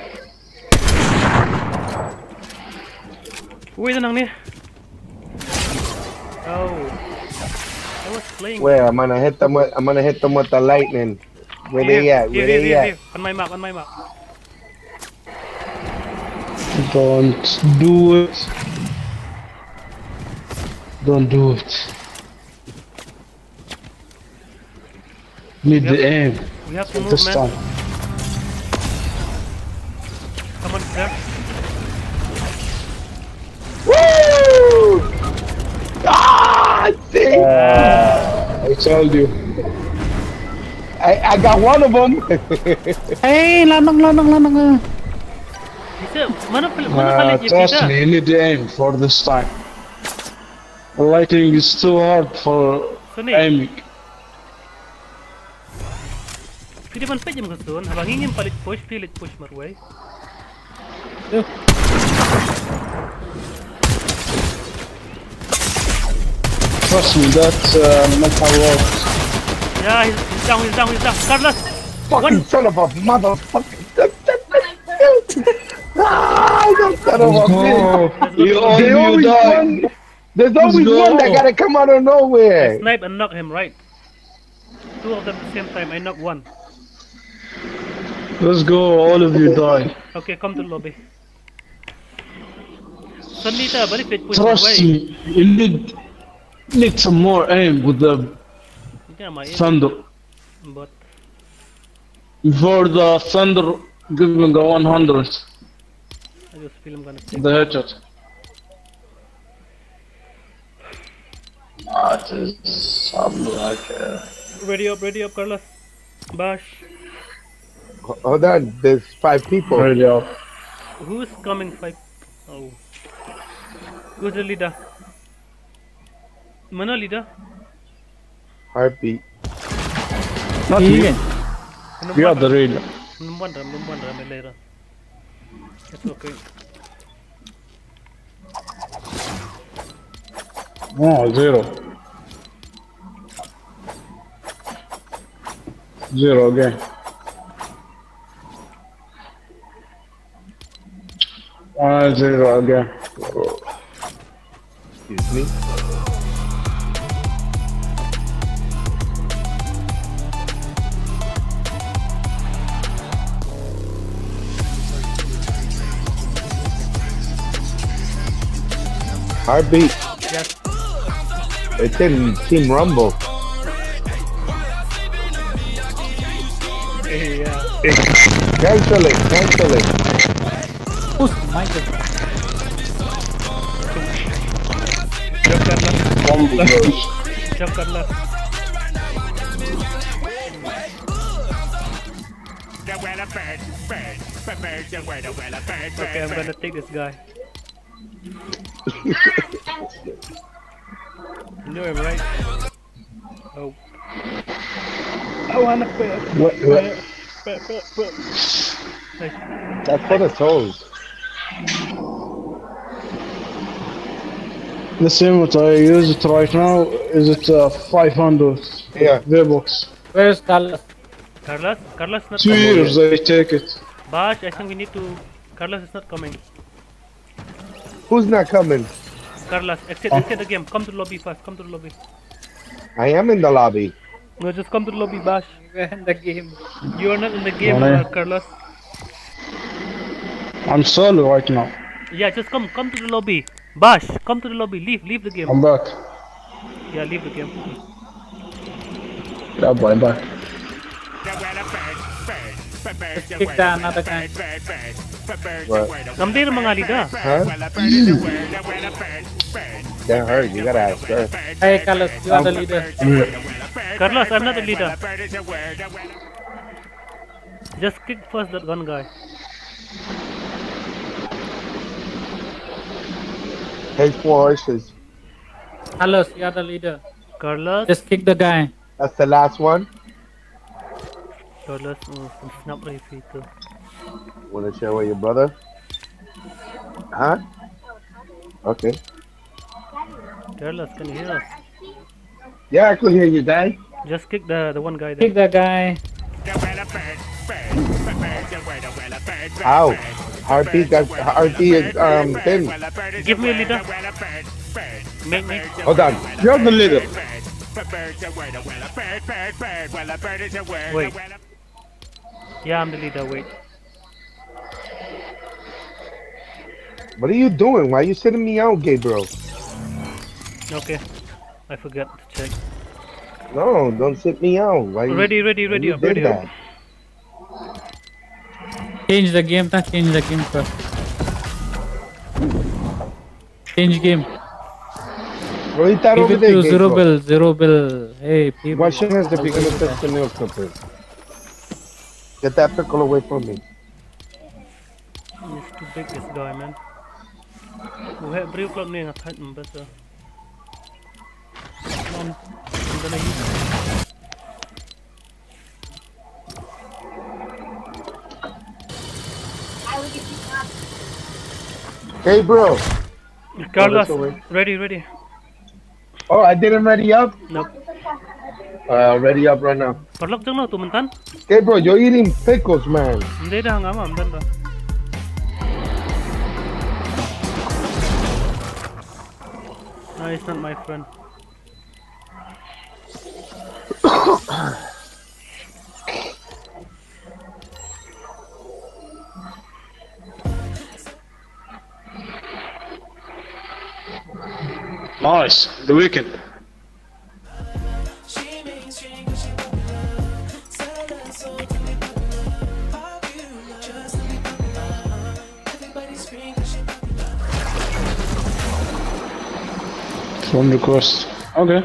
A: Uy, na nang ni. Oh. I was playing.
B: Where I'm gonna hit them with the lightning. Where they at? Where they at?
A: On my map.
F: don't do it. Don't do it. Need the aim
A: We have to move,
F: this
A: man.
F: time.
A: Come on, there.
B: Woo! Ah, see?
F: I told you.
B: I got one of them.
C: Hey, lanang.
A: Isa, mana pala
F: Trust me, you need the aim for this time. Lighting is too hard for
A: Suni.
F: aiming.
A: Pwede man pa dyan gusto. Habang hingin palit push marway.
C: itu.
F: Trust me, that's not how it works.
A: Yeah, he's down. Carlos,
B: Fucking son of a motherfucker. That son of a bitch.
F: You all
B: They
F: you
B: always
F: die.
B: one. There's always
F: go.
B: one that gotta come out of nowhere.
A: snipe and knock him right. Two of them at the same time. I knock one.
F: Let's go, all of you die.
A: Okay, come to the lobby. Sunita, very fit push
F: Trust
A: away.
F: me, you need some more aim with the
A: Yeah, my aim,
F: thunder.
A: but
F: Before the thunder giving a 100,
A: I just feel I'm gonna take.
F: the headshot. That is something like
A: Ready up, Carlos. Bash.
B: Hold on, there's 5 people.
F: really up.
A: Who's coming? Five. Oh. Who's the leader? Mana leader?
B: Heartbeat.
F: Not
C: Iya.
F: me. We are the real.
A: Belum bandra, melera. It's okay.
F: Oh, 0. 0 again. Ah, 0 again.
B: Excuse me. Heartbeat.
A: Yes.
B: It's in Team Rumble.
A: Yeah.
B: Cancel it.
C: Push Michael.
A: Jump Carlos. Okay, I'm gonna take this guy. You know him, right? Oh. I wanna pet.
B: What?
A: Pet. Hey,
B: That's for the toes.
F: The same what I use it right now is it 500
B: Yeah.
F: V-Bucks.
C: Where's Carlos?
A: Carlos not
F: 2
A: coming.
F: years I take it.
A: Bash, I think we need to. Carlos is not coming.
B: Who's not coming?
A: Carlos, exit the game. Come to the lobby first. Come to the lobby.
B: I am in the lobby.
A: No, just come to the lobby, Bash.
C: We're in the game.
A: You are not in the game,
F: Alright.
A: Carlos.
F: I'm solo right now.
A: Yeah, just come to the lobby. Bash, come to the lobby. Leave the game.
F: I'm back.
A: Yeah, leave the game.
F: Yeah, bye bye.
C: Kick down another guy.
A: Nambir mga lida.
B: Huh? That hurt. You gotta ask her.
C: Hey Carlos, you are the leader.
A: Carlos, I'm not the leader. Just kick first that one guy.
B: Hey, 4 horses.
C: Carlos, you are the leader.
A: Carlos,
C: Just kick the guy.
B: That's the last one.
A: Carlos, snap right feet.
B: Wanna share with your brother? Huh? Okay.
A: Carlos, can you hear us?
B: Yeah, I could hear you, Dad.
A: Just kick the one guy there.
C: Kick the guy.
B: Ow. Heartbeat got heartbeat thing.
A: Give me a leader. Make me.
B: Hold on.
F: You're the leader.
A: Wait. Yeah, I'm the leader. Wait.
B: What are you doing? Why are you sending me out, Gabriel?
A: Okay. I forgot to check.
B: No, don't sit me out. Why you,
A: Ready
B: why
A: up,
B: you
A: ready
B: did
A: up.
B: that?
C: Change the game, change the game first. Change game.
B: What is that
C: Give
B: over
C: it
B: there,
C: to zero
B: Gabriel?
C: bill, 0 bill. Hey, people.
B: Wash your hands if you're gonna touch the nail clippers. Get that pickle away from me.
A: He's too big, this guy, man. We have brief club name. I can't better. Come on. I'm gonna use it.
B: Hey, bro.
A: Carlos,
B: that's over.
A: ready.
B: Oh, I didn't ready up.
A: Nope.
B: Ready up right now.
A: Parlok dyan na, tumuntan.
B: Hey, bro, you're eating pickles, man.
A: Hindi na, nga ma'am, dan ba? No, he's not my friend.
F: Nice. The weekend. Phone request. Okay.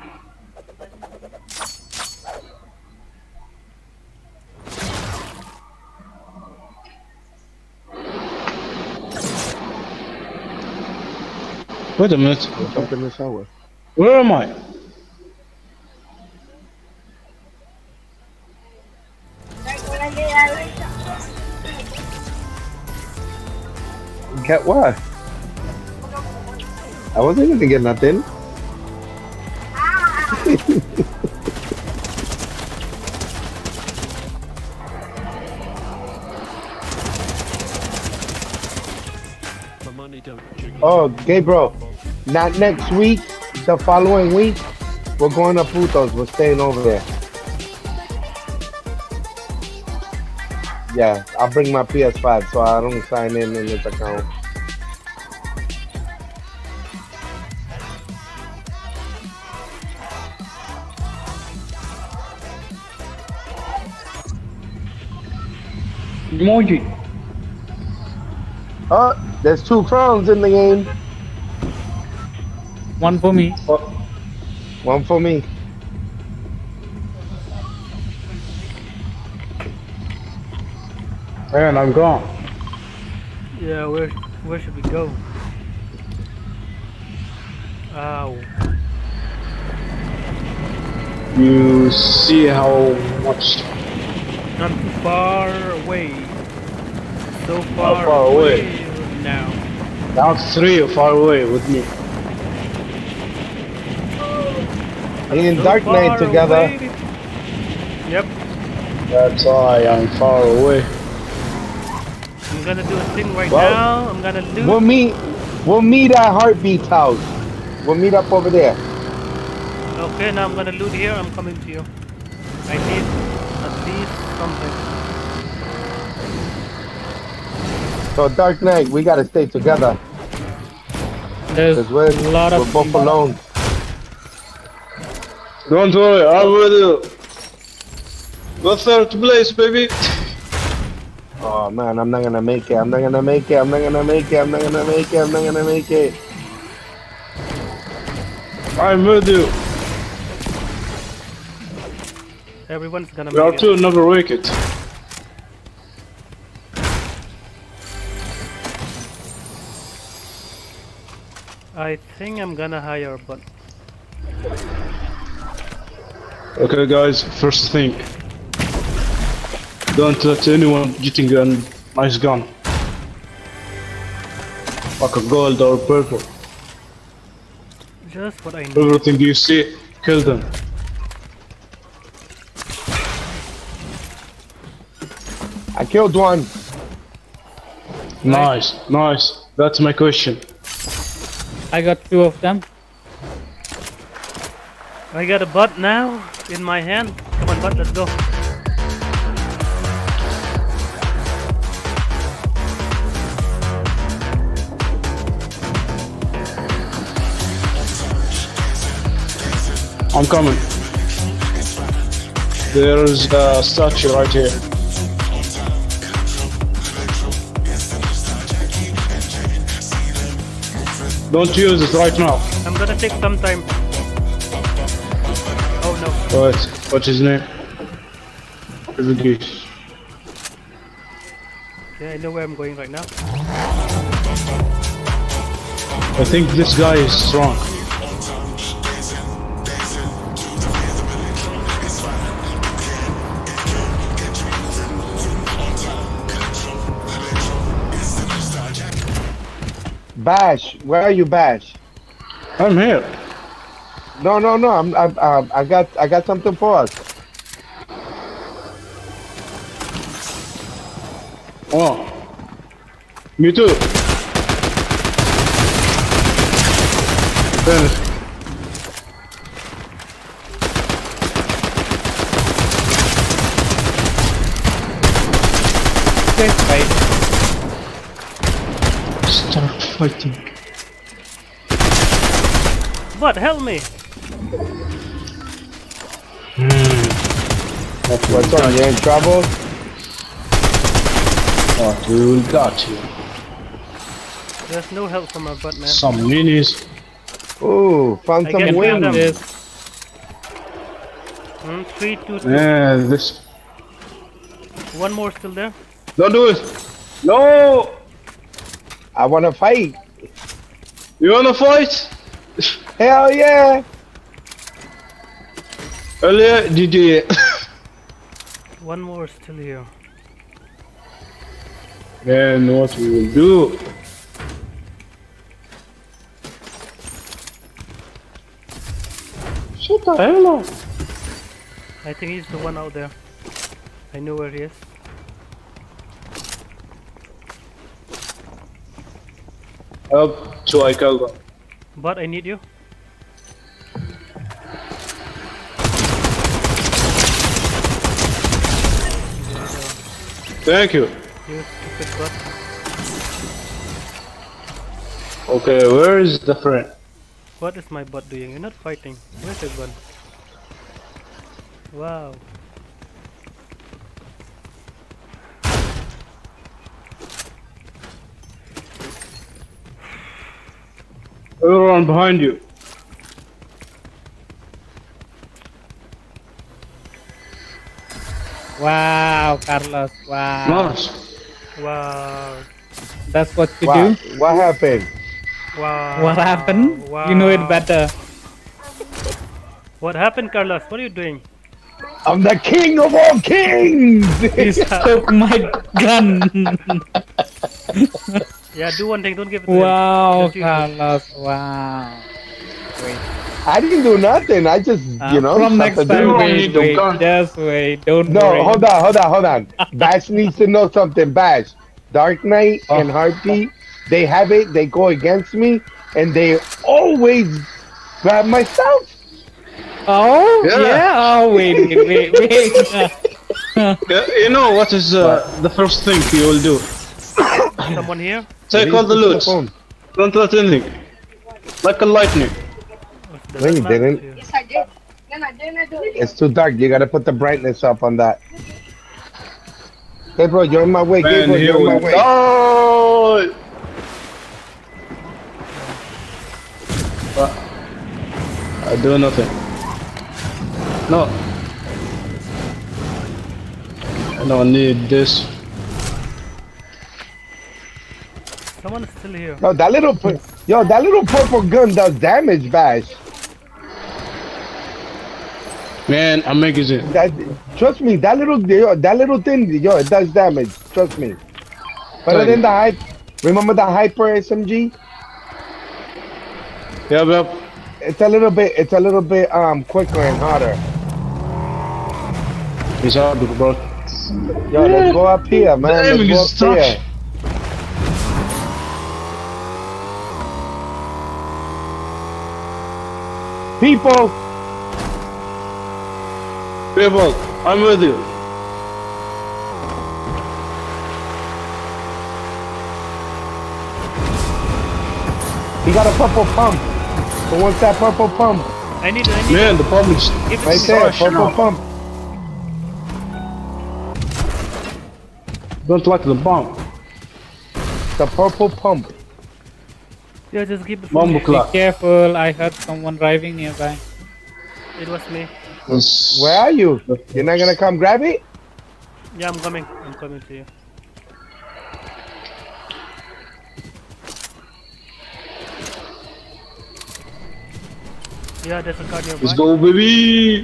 F: Wait a minute.
B: Jump in the shower.
F: Where am I?
B: Get what? I wasn't gonna get nothing. Oh, Gabriel. Not next week. The following week, we're going to Putos. We're staying over there. Yeah, I'll bring my PS5 so I don't sign in this account.
F: Emoji.
B: Oh, there's 2 crowns in the game.
C: One for me.
B: One for me.
F: And I'm gone.
A: Yeah, where should we go? Ow.
F: You see how much
A: Not too far away. So
F: How
A: far,
F: far away?
A: now.
F: down 3 far away with me.
B: Me and
A: So
B: Dark Knight
A: far
B: together.
A: away. Yep.
F: That's why I'm far away.
A: I'm gonna do a thing right
B: Well,
A: now. I'm gonna loot.
B: We'll meet at Heartbeat's house. We'll meet up over there.
A: Okay, now I'm gonna loot here. I'm coming to you. I need at least something.
B: So Dark Knight, we gotta stay together.
C: There's
B: Cause we're
C: a lot of
B: both alone.
F: Don't worry, I'm with you. Go third place, baby.
B: Oh man, I'm not gonna make it. I'm not gonna make it. I'm not gonna make it. I'm not gonna make it. I'm not gonna make it.
F: I'm with you.
A: Everyone's gonna
F: We are
A: make
F: two,
A: it.
F: never make it.
A: I think I'm gonna hire a bot.
F: Okay, guys, first thing. Don't let anyone getting a nice gun. Like a gold or purple.
A: Just what I need.
F: Everything you see, kill them.
B: I killed one.
F: Nice, nice. That's my question.
C: I got 2 of them.
A: I got a bot now in my hand. Come on, bot, let's go.
F: I'm coming. There's a statue right here. Don't use it right now.
A: I'm gonna take some time. Oh no.
F: What? What's his name? Refugees.
A: Yeah, I know where I'm going right now.
F: I think this guy is strong.
B: Bash, where are you, Bash?
F: I'm here.
B: No. I got something for us.
F: Oh. Me too. Finish.
C: Okay, right.
F: Start fighting.
A: But help me.
B: What's on? You in trouble?
F: Oh, dude, got you.
A: There's no help from my butt, man.
F: Some minis.
B: Ooh, found
A: I
B: some
A: get
B: wings.
A: them.
C: This.
A: 3, 2, 2.
F: Yeah, this.
A: One more still there.
F: Don't do it. No.
B: I want to fight.
F: You wanna fight?
B: Hell yeah!
F: Earlier, GG.
A: One more still here.
F: Then what we will do? Shut the hell up.
A: I think he's the one out there. I know where he is.
F: Help to I killed them.
A: But I need you.
F: Thank you.
A: You stupid butt.
F: Okay, where is the friend?
A: What is my butt doing? You're not fighting. Where's your gun? Wow.
F: Everyone behind you.
C: Wow, Carlos. Wow.
F: Nice.
A: Wow.
C: That's what you
B: Wow.
C: do.
B: What happened?
A: Wow.
C: What happened?
A: Wow.
C: You know it better.
A: What happened, Carlos? What are you doing?
B: I'm the king of all kings!
C: He took my gun.
A: Yeah, do one thing. Don't give it to him.
C: Wow,
A: Just use it.
C: Carlos. Wow. Wait.
B: I didn't do nothing. I just, you know,
C: From
B: stuff
C: next
B: to do.
C: time, wait,
F: need to
C: wait.
F: gun.
C: Just wait. Don't
B: No,
C: worry.
B: hold on. Bash needs to know something. Bash, Dark Knight and Heartbeat, they have it. They go against me, and they always grab my stuff.
C: Oh,
F: Yeah.
C: yeah. Oh, wait.
F: Yeah, you know what is the first thing you will do?
A: Someone here?
F: Take all the loot.
B: Phone.
F: Don't let anything. Like a lightning.
A: The
B: No, you
A: red man is
B: didn't.
A: here.
H: Yes, I did. Then I didn't do it.
B: It's too dark. You gotta put the brightness up on that. Hey, bro, you're in my way. Hey,
F: Man,
B: bro,
F: here
B: you're in my
F: we
B: way.
F: go. I do nothing. No. I don't need this.
A: Someone is still here.
B: No, that little, that little purple gun does damage, Bash.
F: Man, I'm making it.
B: That, trust me, that little thing, it does damage. Trust me. Better than the hype. Remember the Hyper SMG?
F: Yep.
B: It's a little bit quicker and harder.
F: It's hard, bro.
B: Yo, let's go up here, man.
F: The aiming
B: Let's
F: is
B: go up
F: tough.
B: here. People,
F: People, I'm with you.
B: he got a purple pump. Who wants that purple pump?
A: I need it.
F: Man, the problem is
A: Give it
B: Right
A: to me.
B: there,
F: shut
B: purple
F: up.
B: pump.
F: don't like the bomb.
B: The purple pump.
A: Yeah, just give it to
F: Bomb
A: me.
F: clock.
C: Careful. I heard someone driving nearby.
A: It was me.
B: Where are you? You're not gonna come grab it?
A: Yeah, I'm coming. I'm coming to you. Yeah, there's a car nearby.
F: Let's go, baby.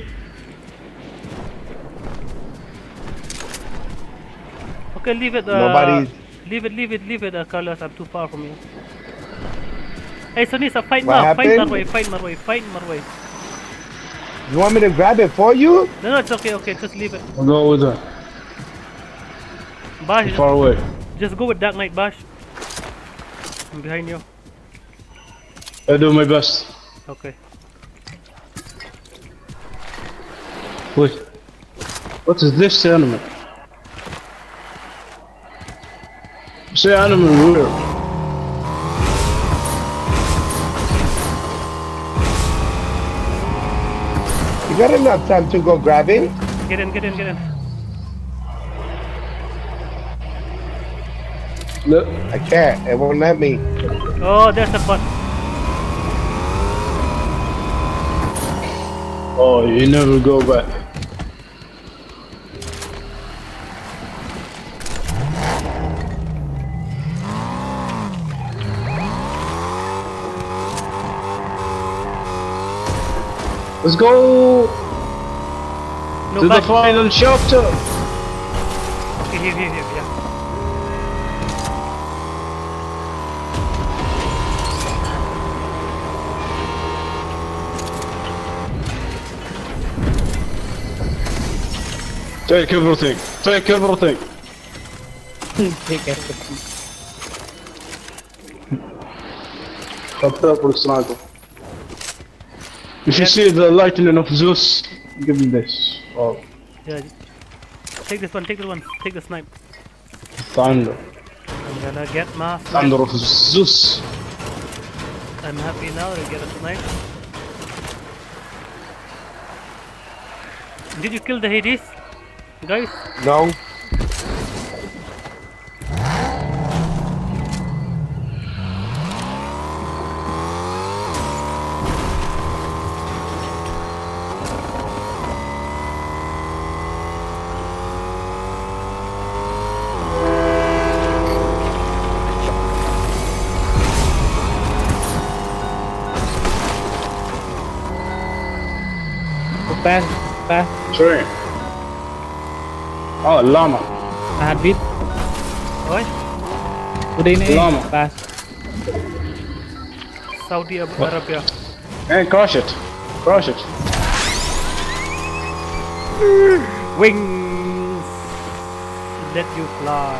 A: Okay, leave it.
B: Nobody's.
A: Leave it, Carlos. I'm too far from you. Hey, Sonny, so fight
B: What
A: now. Fight
B: happened?
A: Marway. Fight Marway. Fight Marway.
B: You want me to grab it for you?
A: No, it's okay. Okay, just leave it.
F: I'll go with her.
A: Bash,
F: Far away.
A: just go with Dark Knight, Bash. I'm behind you.
F: I do my best.
A: Okay.
F: Wait. What is this animal? Say animal where?
B: You got enough time to go grab it?
A: Get in, get in, get in.
F: Look.
B: I can't. It won't let me.
A: Oh, there's a bot.
F: Oh, you never go back. Let's go
A: No,
F: to the
A: Bash.
F: final chapter.
A: Okay, here, yeah.
F: Take everything. Take everything.
C: Take everything.
F: Purple sniper. If you see the lightning of Zeus, give me this. Oh,
A: Yeah. Take this one, take the one. Take the snipe.
F: thunder.
A: I'm gonna get my snipe.
F: Thunder of Zeus.
A: I'm happy now to get a snipe. Did you kill the Hades? Guys?
B: No.
C: Pass.
F: Train. Oh, llama.
C: Heartbeat.
A: Oi?
C: Udah ini.
F: Lama.
C: Pass.
A: Saudi Arabia.
F: Hey, crush it. Crush it.
A: Wings! Let you fly.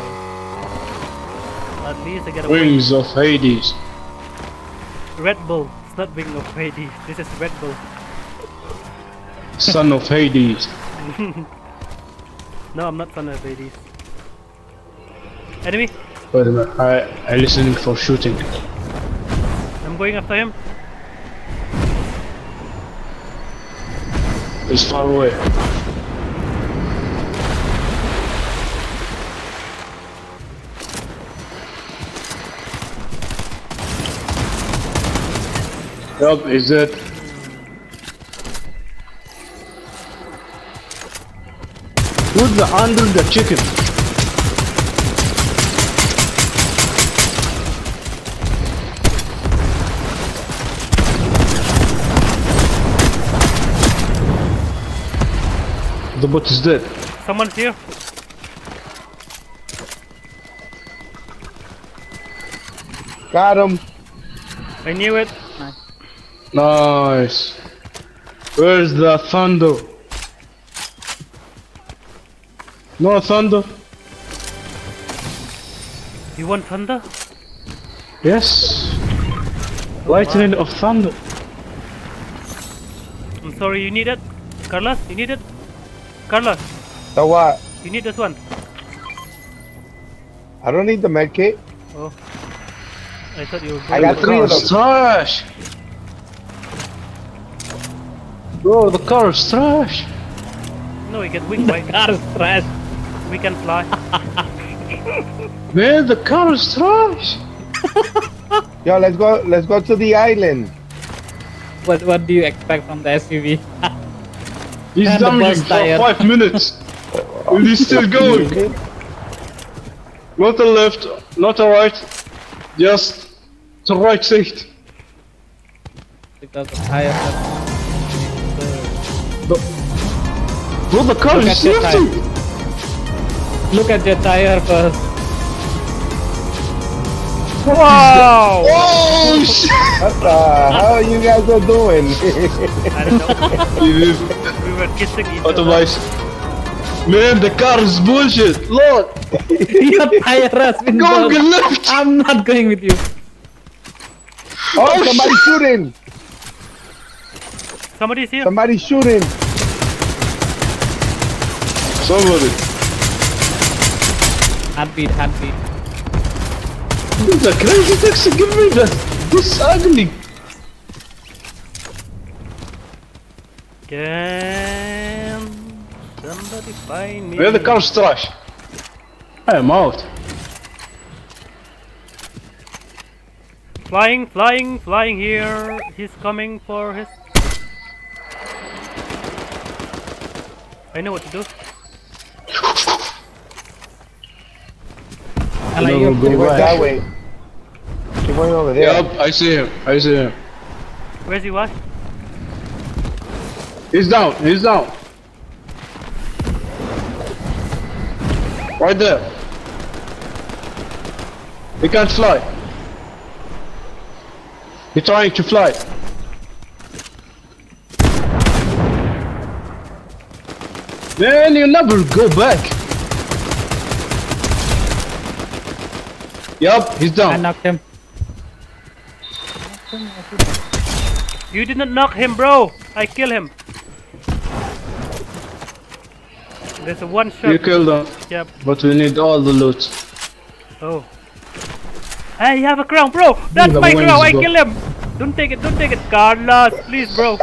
A: At least I get a
F: Wings of Hades.
A: Red Bull. It's not Wing of Hades. This is Red Bull.
F: Son of Hades.
A: No, I'm not son of Hades. Enemy?
F: Wait a minute. I listening for shooting.
A: I'm going after him.
F: It's far away. Yup, is it? Put the under the chicken. The bot is dead.
A: Someone's here.
B: Got him.
A: I knew it.
F: Nice. Where's the thunder? No thunder?
A: You want thunder?
F: Yes. Lightning of thunder.
A: I'm sorry, you need it. Carlos, you need it? Carlos,
B: So what?
A: you need this one.
B: I don't need the med kit.
A: Oh. I thought you were
B: I got three of them.
F: Trash. Bro, the car is trash.
A: No, we get wing bike.
C: Car is trash.
A: We can fly.
F: Man, the car is trash.
B: Yo, let's go to the island.
C: What do you expect from the SUV?
F: He's
C: And the
F: damaging
C: bus tire.
F: for 5 minutes. And he's still going. Not a left, not a right. Just to right side.
C: Because of higher.
F: Bro, the car
C: Look
F: is
C: at your
F: shifting.
C: Look at your tire first.
A: Wow!
F: Oh shit!
B: What the hell you guys are doing?
A: I don't know.
F: You
A: We were kissing each
F: What
A: other.
F: am I? Man, the car is bullshit. Lord,
C: Your tire has been
F: go
C: blown.
F: left.
C: I'm not going with you.
B: Oh, somebody's shooting!
A: Somebody's here.
B: Somebody's shooting!
F: Somebody.
C: Heartbeat.
F: The crazy taxi, give me that. This ugly.
A: Can somebody find me?
F: Where the car's trash? I am out.
A: Flying here. He's coming for his. I know what to do.
C: I like
F: No,
C: you.
F: go
B: He went
F: back.
B: that way. He went over there.
F: Yup, I see him.
A: Where's he? What?
F: He's down. Right there. He can't fly. He's trying to fly. Man, you never go back. Yup, he's
C: I
F: down.
C: knocked him.
A: You did not knock him, bro. I kill him. There's a one shot.
F: You killed him,
A: Yep.
F: but we need all the loot.
A: Oh. Hey, you have a crown, bro. That's
F: The
A: my
F: wings
A: crown. I
F: go.
A: kill him. Don't take it. Carlos, please, bro.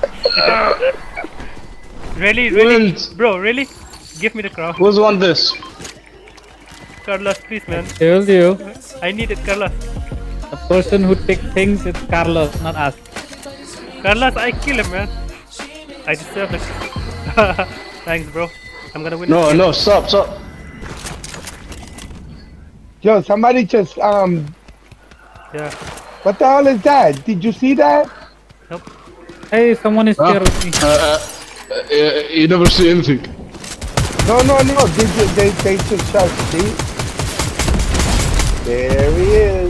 A: Really,
F: Wins.
A: bro, really? Give me the crown.
F: Who's won this?
A: Carlos, please, man.
C: Told you.
A: I need it, Carlos.
C: The person who takes things is Carlos, not us.
A: Carlos, I kill him, man. I deserve it. Thanks, bro. I'm gonna win. this game.
F: No, stop.
B: Yo, somebody just,
A: Yeah.
B: what the hell is that? Did you see that?
A: Nope.
C: Hey, someone is here with me.
F: You never see anything.
B: No. They just shot, see? There he is.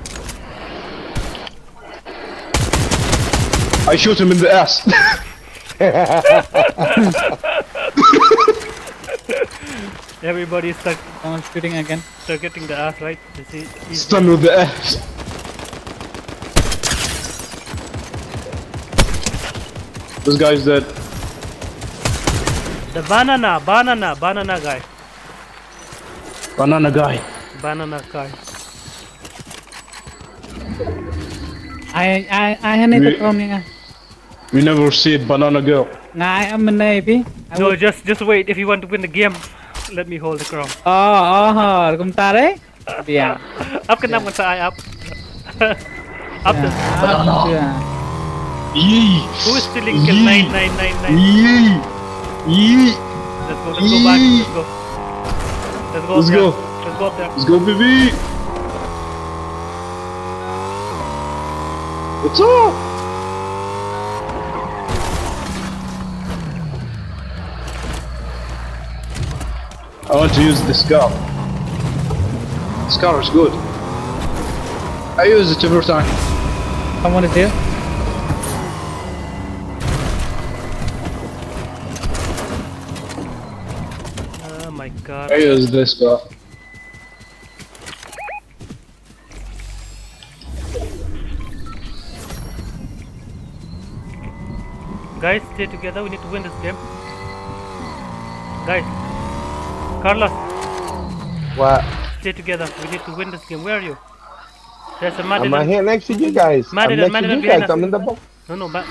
F: I shoot him in the ass.
A: Everybody's stuck.
C: Someone's shooting again.
A: Start getting the ass, right? You see? Easy.
F: Stun with the ass. This guy's dead.
A: The banana guy.
F: Banana guy.
A: Banana guy.
C: I need the crown nga.
F: We never see banana girl.
C: Nga I am in Navy.
A: No, just wait. If you want to win the game, let me hold the crown.
C: Kum tare? Dia.
A: Up ka naman sa up. Up the.
F: Yee.
A: Who is stealing kill
F: Yee.
A: 9999?
F: Yee.
A: Let's go back.
F: Let's go.
A: Let's go up there.
F: Let's go, baby. What's up? I want to use this car. This car is good. I use it every time.
C: Someone is here.
A: Oh my god.
F: I use this car.
A: Guys, stay together. We need to win this game. Guys. Carlos,
B: What?
A: stay together. We need to win this game. Where are you? There's a
B: I'm right
A: Madeline.
B: here next to you guys.
A: Madeline,
B: I'm next to
A: Madeline
B: you guys.
A: behind us.
B: I'm in the box.
A: No, back.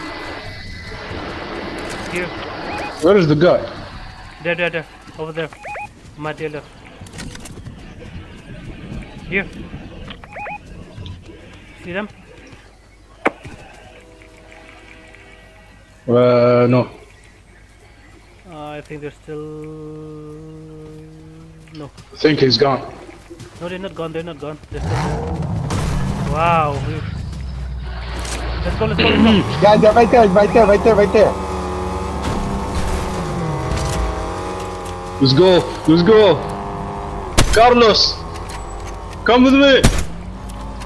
A: Here.
F: Where is the guy?
A: There. Over there. My dealer. Here. See them?
F: No.
A: I think they're still. No.
F: I think he's gone.
A: No, they're not gone. They're still there. Wow. Let's go.
B: Yeah, they're right there.
F: Let's go. Carlos, come with me.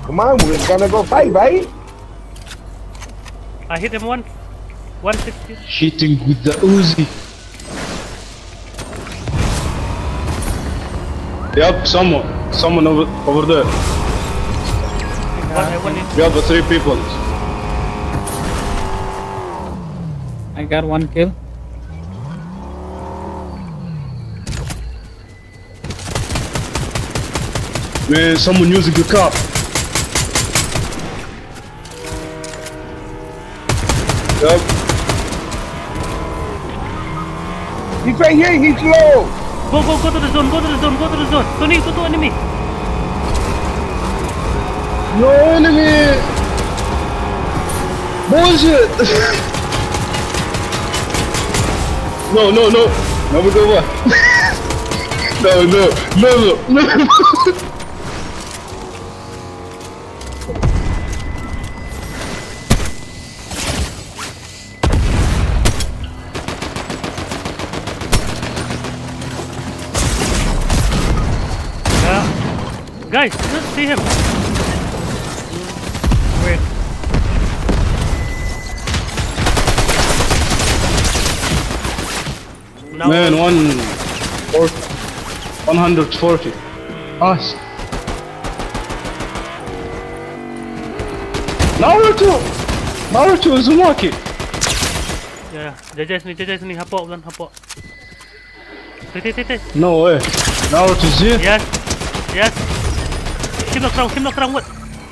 B: Come on, we're gonna go fight, right?
A: I hit him once. 160.
F: Shooting with the Uzi. Yep, someone over there.
A: One hit.
F: We have 3 people.
C: I got 1 kill.
F: Man, someone using the car. Yep.
B: He's right here. He's low.
A: Go to the zone. Go to the zone. Tony, go to enemy.
F: No enemy. Bullshit. No. Never go back. No.
A: Guys, let's see him. Wait. Now
F: Man, 140. Nice. Naruto Uzumaki.
A: yeah, jajas ni hapok. Teh.
F: No way. Naruto's here.
A: Yes. Him knock round what?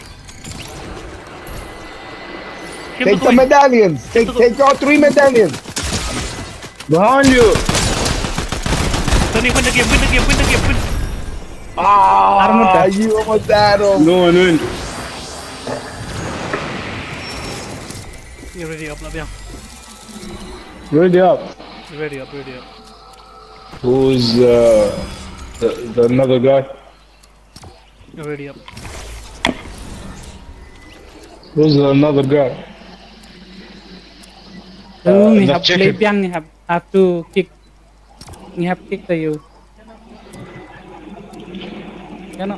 B: Take the medallions. Take all 3 medallions.
F: Behind you.
A: Tony, win the game.
B: Ah, you almost had him.
F: No one win.
A: You're ready up, Labiang.
F: Ready up.
A: Ready up.
F: Who's the another guy?
A: You're ready up.
F: Who's another guy?
C: We
F: the
C: have
F: chicken.
C: Lebiang, have to kick. We have kicked you. Cannot.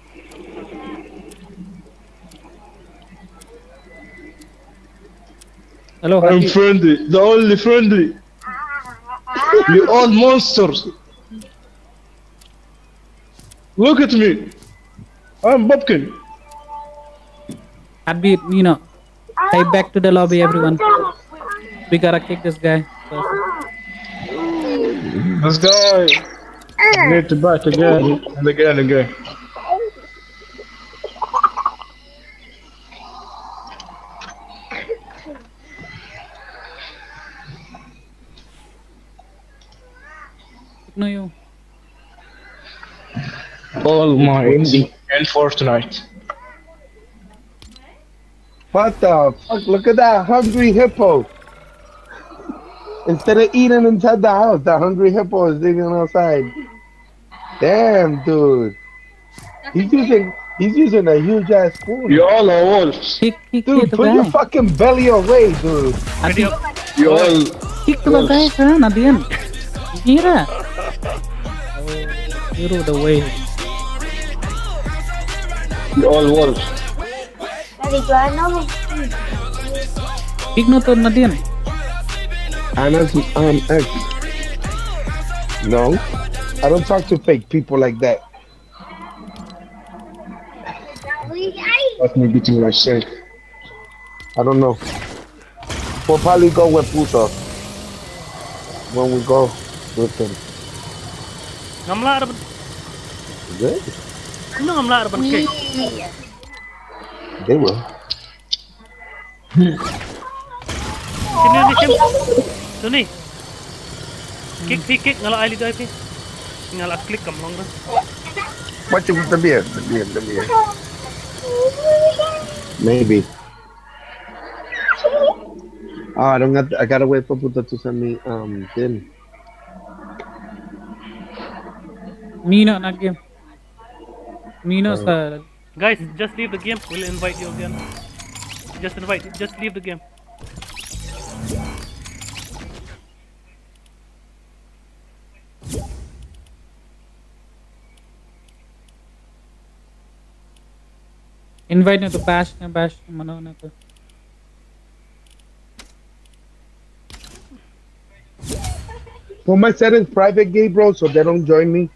C: Hello,
F: I'm
C: Happy.
F: friendly. The only friendly. You all monsters. Look at me. I'm Bobkin.
C: Happy, stay back to the lobby, everyone. We gotta kick this guy.
F: This guy. Need to back again and again.
C: No, you.
F: All my indie and Fortnite.
B: What the fuck? Look at that hungry hippo. Instead of eating inside the house, the hungry hippo is digging outside. Damn, dude. He's using a huge ass spoon.
F: You all are wolves.
C: Kick
B: Dude,
C: the
B: put your
C: guy.
B: fucking belly away, dude.
A: Ready up.
F: You all.
C: Kick the guy, sir. Nadian. Mira. Hero the way.
F: You all wolves.
C: Kick no to Nadian.
B: Anna's ex. No, I don't talk to fake people like that.
F: Let me beat myself.
B: I don't know. We'll probably go with Puto when we go with them.
A: Ngamla ada.
B: Good.
A: Ngamla ada cake.
B: They will.
A: Sini. Tony. Kick ngala ali dai pe. Ngala klik kam long dah.
B: What you with the beer? The beer. Maybe. I gotta wait for Puto to send me Tin.
C: Mino Nadian. Mino sir.
A: Guys, just leave the game. We'll invite you again. Just leave the game.
C: Invite nyo to bash na ano na to.
B: Put my settings private gay, bro, so they don't join me.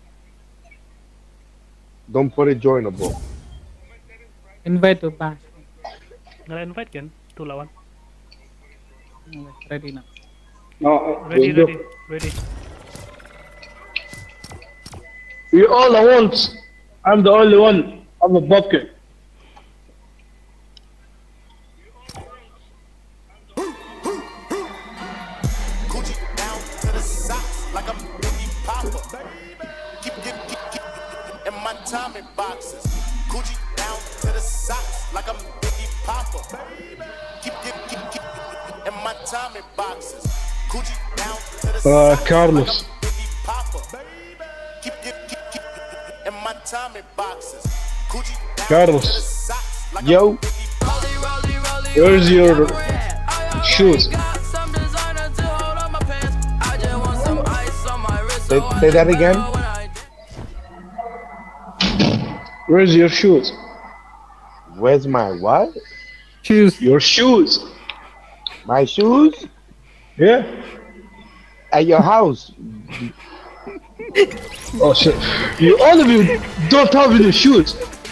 B: Don't put it joinable.
C: Invite to bash.
A: Nala-invite yan. Tulawan.
C: Ready na.
F: No,
A: Ready,
F: let's go.
A: ready, ready.
F: You all I want. I'm the only one. I'm a bobcat.
I: Gucci down to the socks like I'm Biggie Papa. Keep in my Tommy boxes. Gucci down to the socks like I'm Biggie Papa. Keep in my Tommy boxes. Gucci down to the socks
F: Carlos.
I: like I'm Biggie Papa. Keep in my Tommy boxes. Gucci down
F: Carlos.
I: to the socks like
B: Yo.
I: I'm Biggie Papa.
F: Where's your shoes?
B: Say that again.
F: Where's your shoes?
B: Where's my what?
C: Choose.
F: Your shoes.
B: My shoes?
F: Yeah.
B: At your house.
F: Oh shit. You all of you don't have any shoes.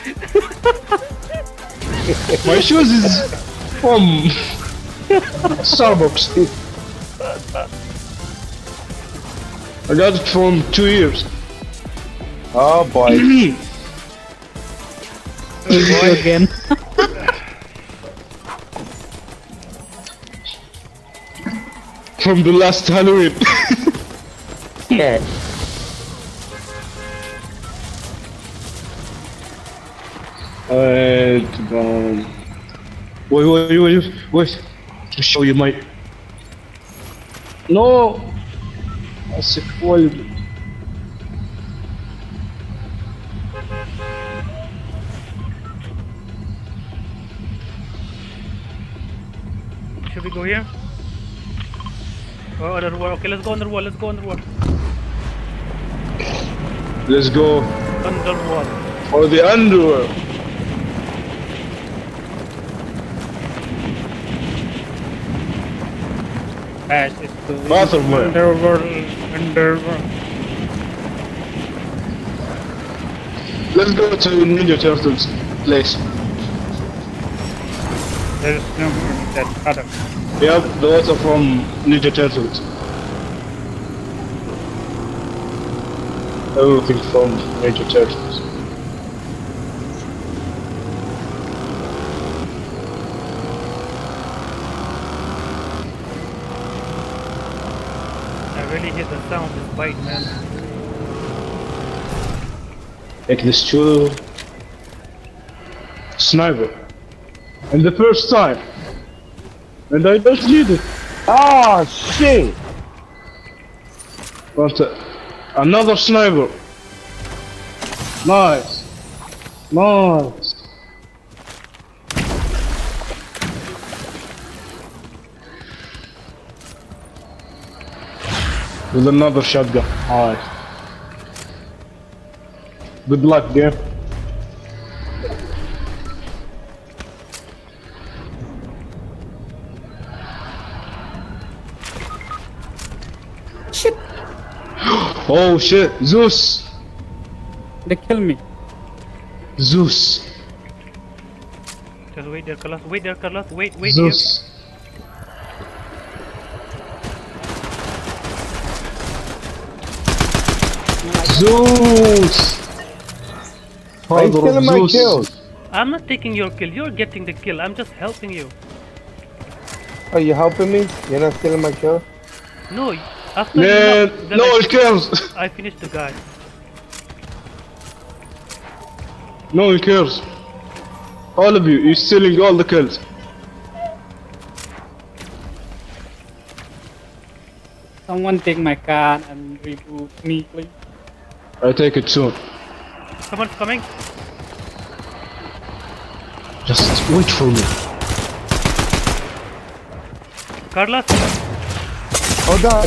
F: My shoes is from Starbucks. I got it from 2 years.
B: Oh boy.
C: Again.
F: From the last Halloween.
B: Yeah.
F: And wait. To show you my. No. That's a quality.
A: Should we go here? Oh, underwater. Okay, let's go underwater. Let's go underwater.
F: Let's go
A: Underwater.
F: for the underwear.
C: Bash is to
F: Bathroom.
C: underworld.
F: Let's go to Ninja Turtles place.
C: There's no that other.
F: Yep, the water from Ninja Turtles. Everything from Ninja Turtles.
A: I really hit the sound of this bite, man.
F: Take this tool. Sniper. And the first time. And I don't need it.
B: Oh shit.
F: But another sniper. Nice. Nice. With another shotgun. Nice. Good luck, game.
C: Shit!
F: Oh shit, Zeus!
C: They kill me.
F: Zeus.
A: Just wait there, Carlos. Wait there, Carlos. Wait here.
F: Zeus. Zeus!
B: Why you
F: Father of
B: stealing my
F: Zeus.
B: kills?
A: I'm not taking your kill. You're getting the kill. I'm just helping you.
B: Oh, you helping me? You're not stealing my kill?
A: No, after
F: Man,
A: you knock, then
F: no one cares.
A: I finished the guy.
F: No one cares. All of you, you're stealing all the kills.
C: Someone take my car and reboot me, please.
F: I take it soon.
A: Someone's coming.
F: Just wait for me.
A: Carlos,
B: Hold on.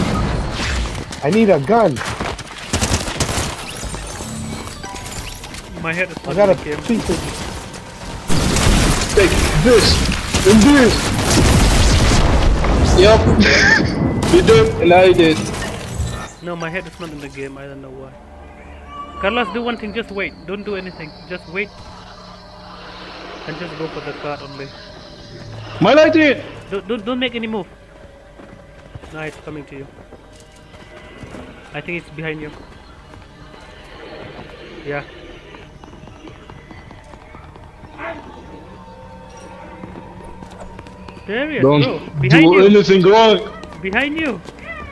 B: I need a gun.
A: My head is
B: I
A: not
B: got
A: in
B: a
A: the game.
B: piece of.
F: Take this and this. Yup. You did and I did.
A: No, my head is not in the game. I don't know why. Carlos, do one thing. Just wait. Don't do anything. Just wait. And just go for the card only.
F: My light hit.
A: Don't make any move. No, it's coming to you. I think it's behind you. Yeah. There he is,
F: Don't
A: bro. Behind
F: do
A: you.
F: anything wrong.
A: Behind you.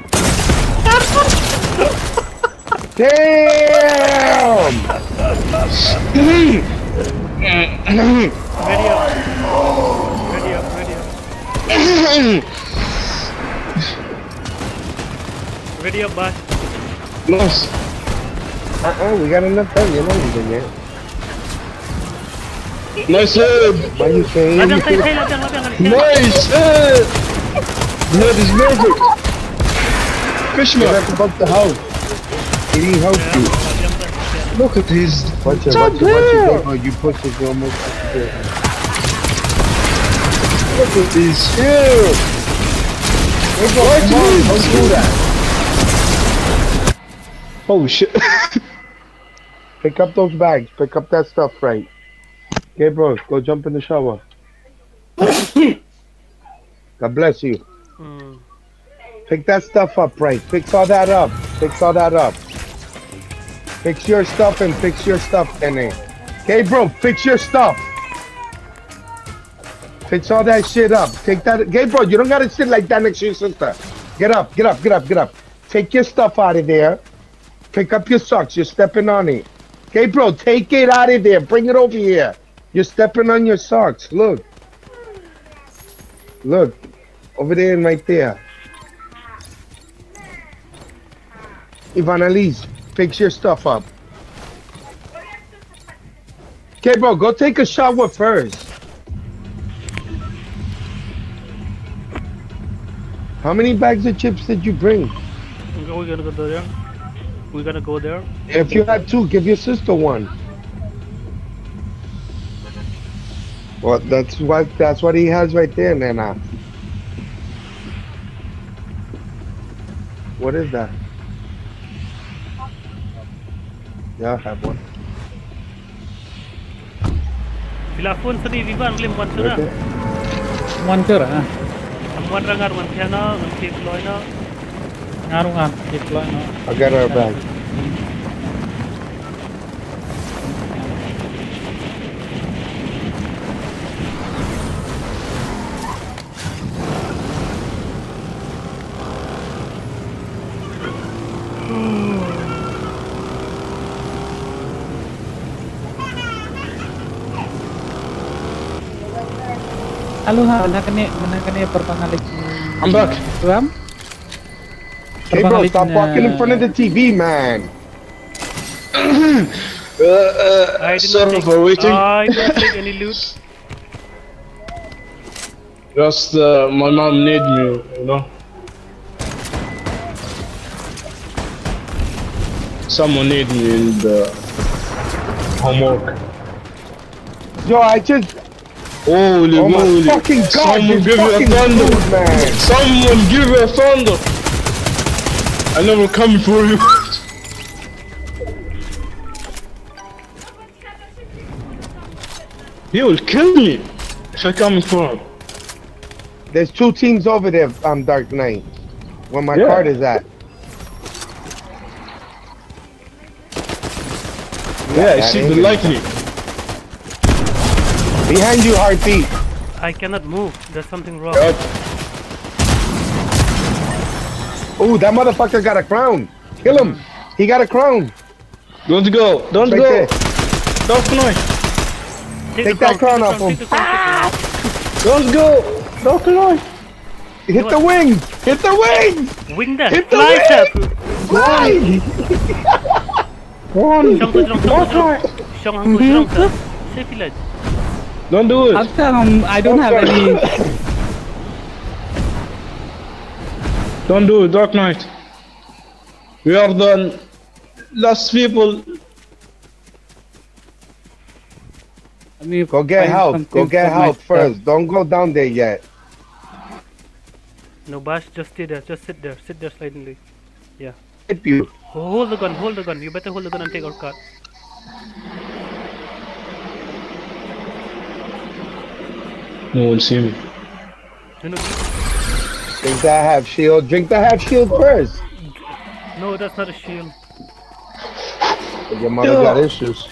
B: Damn!
A: Ready up. Ready up. Ready up. Ready up, boss.
F: Nice.
B: We got enough time. You're not even yet.
F: Nice head.
B: Why you saying?
A: Ladang, say, ladang.
F: Nice head. The head is perfect.
B: You're
F: Fishman.
B: not above the house. He didn't help you.
F: Look at his.
B: Watch it,
F: top
B: watch it, watch
F: hair.
B: it. Oh, you push it, you almost push it.
F: Look at his hair.
B: Come on, don't do that.
F: Oh shit.
B: Pick up those bags. Pick up that stuff, right? Okay, bro, go jump in the shower. God bless you. Pick that stuff up, right? Fix all that up. Fix all that up. Fix your stuff and fix your stuff, Kenny. Okay, bro, fix your stuff. Fix all that shit up. Take that. Okay, bro, you don't gotta sit like that next to your sister. Get up, get up, get up, get up. Take your stuff out of there. Pick up your socks. You're stepping on it. Okay, bro, take it out of there. Bring it over here. You're stepping on your socks. Look. Look. Over there and right there. Ivan Elise, fix your stuff up. Okay, bro, go take a shower first. How many bags of chips did you bring?
A: We're gonna go there. We're gonna go there.
B: If you had two, give your sister one. Well, that's what he has right there, Nana. What is that? Yeah, I have one.
A: Silapun sedih Vivan beli muan sudah.
B: Right there.
C: Monitor ah.
A: Muan rangar muan piano, muan keep loina.
C: Ngarungan deploy no.
B: I got our bag.
C: Halo ha, mana kene perpangalik.
F: I'm back.
C: Ram?
B: Hey, bro, stop walking in front of the TV, man.
A: I
F: Sorry for waiting.
A: I didn't take any loot.
F: Just my mom need me, you know. Someone need me in the homework.
B: Yo, I just.
F: Holy
B: Oh my
F: moly!
B: fucking god!
F: Someone
B: You
F: give me a
B: fucking
F: thunder!
B: dude, man.
F: Someone give me a thunder! I never come for you. He will kill me if I come for him.
B: There's two teams over there, Dark Knight. Where my
F: Yeah.
B: card is at.
F: Yeah, I
B: that
F: see
B: ain't
F: the
B: it.
F: lightning.
B: Behind you, Heartbeat.
A: I cannot move. There's something wrong.
F: Yup.
B: Ooh, that motherfucker got a crown. Kill him. He got a crown.
F: Don't go! Don't
B: Right
F: go!
B: there.
F: Don't knife!
B: Take that crown off him.
A: take the crown.
F: Don't go! Don't knife!
B: Hit the wing. Hit the wing.
A: Wing there.
B: Hit the
A: Fly
B: wing.
A: tap.
B: Fly.
F: Run!
A: Strong. Strong hang strong sir. Safe village.
F: Don't do it!
C: I don't have any.
F: Don't do it, Dark Knight. We are the last people.
C: Let me
B: Go get
C: find
B: help. Go
C: something
B: get
C: for
B: help
C: myself.
B: first. Don't go down there yet.
A: No, Bash, just stay there. Just sit there. Sit there silently. Yeah.
B: Hit you.
A: Hold the gun. Hold the gun. You better hold the gun and take our card.
F: No one see me.
A: You know,
B: Drink that half shield. Drink the half shield first.
A: no, that's not a shield.
B: Your mother got issues.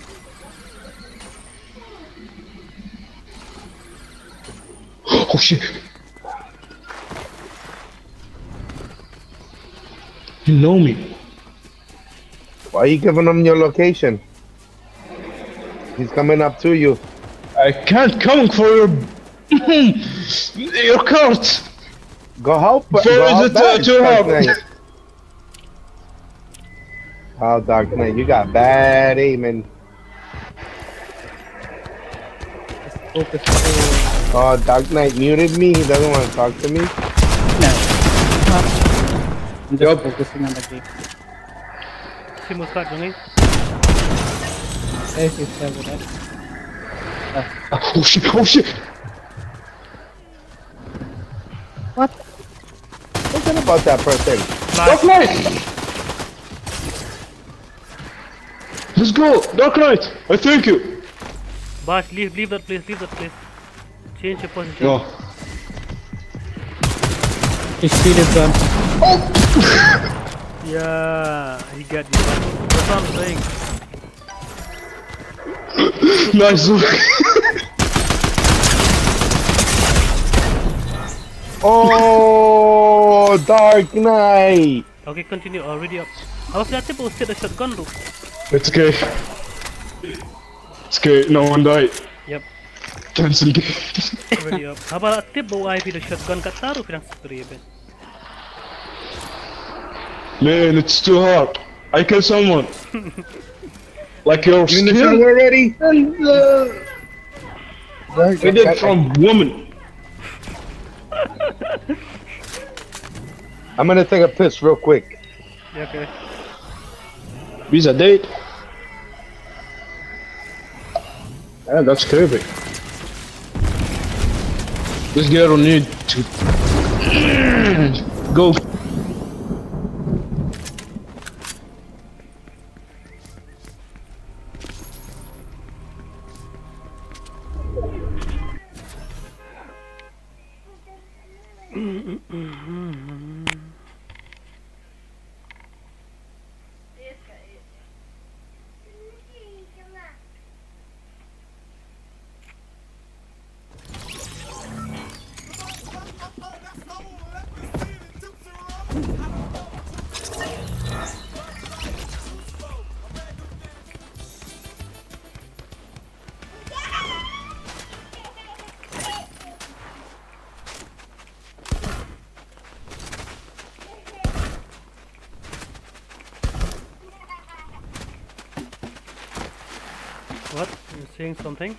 F: Oh shit. You know me.
B: Why are you giving him your location? He's coming up to you.
F: I can't come for your your cart.
B: Go help. Go
F: Where is
B: help
F: it,
B: back,
F: to
B: Dark
F: help?
B: Knight. Oh, Dark Knight, you got bad aiming.
C: Focus on-
B: Oh, Dark Knight muted me. He doesn't want to talk to me.
C: No. I'm just focusing on the game.
A: Simul's card, Johnny.
C: Yes, it's that.
F: Oh shit, oh shit.
C: What?
B: Forget about that person.
F: Dark Knight! Let's go, Dark Knight! I thank you!
A: Bash, leave that place. Leave that place. Change your position.
F: No.
C: His shield is gone.
A: Yeah, he got you. That's what I'm saying.
F: Nice work.
B: Oh, Dark Knight.
A: Okay, continue. Already up. I was that supposed to the shotgun though.
F: It's okay. It's okay, no one died.
A: Yep,
F: Cancel game.
A: already up. How about a tip bawa IP the shotgun kat taruh pinang story ben.
F: Man, it's too hard. I kill someone. Like your
B: You in the
F: skill?
B: shower already?
F: And I did from woman.
B: I'm gonna take a piss real quick.
A: Yeah, okay.
F: Visa date. Yeah, that's creepy. This girl will need to go.
A: What? You're saying something?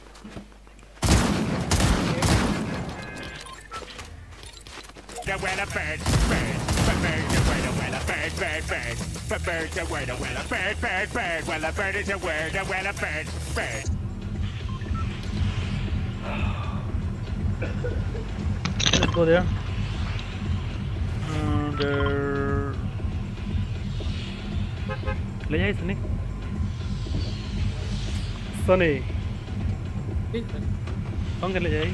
E: The well a bird, bird, but bird the word, well a bird, bird, bird, but bird the word, well a bird, bird, bird, well a bird is a word, well a bird, bird.
A: Let's go there. There. ले जाइए Sunny. Sunny. कौन कर ले जाए?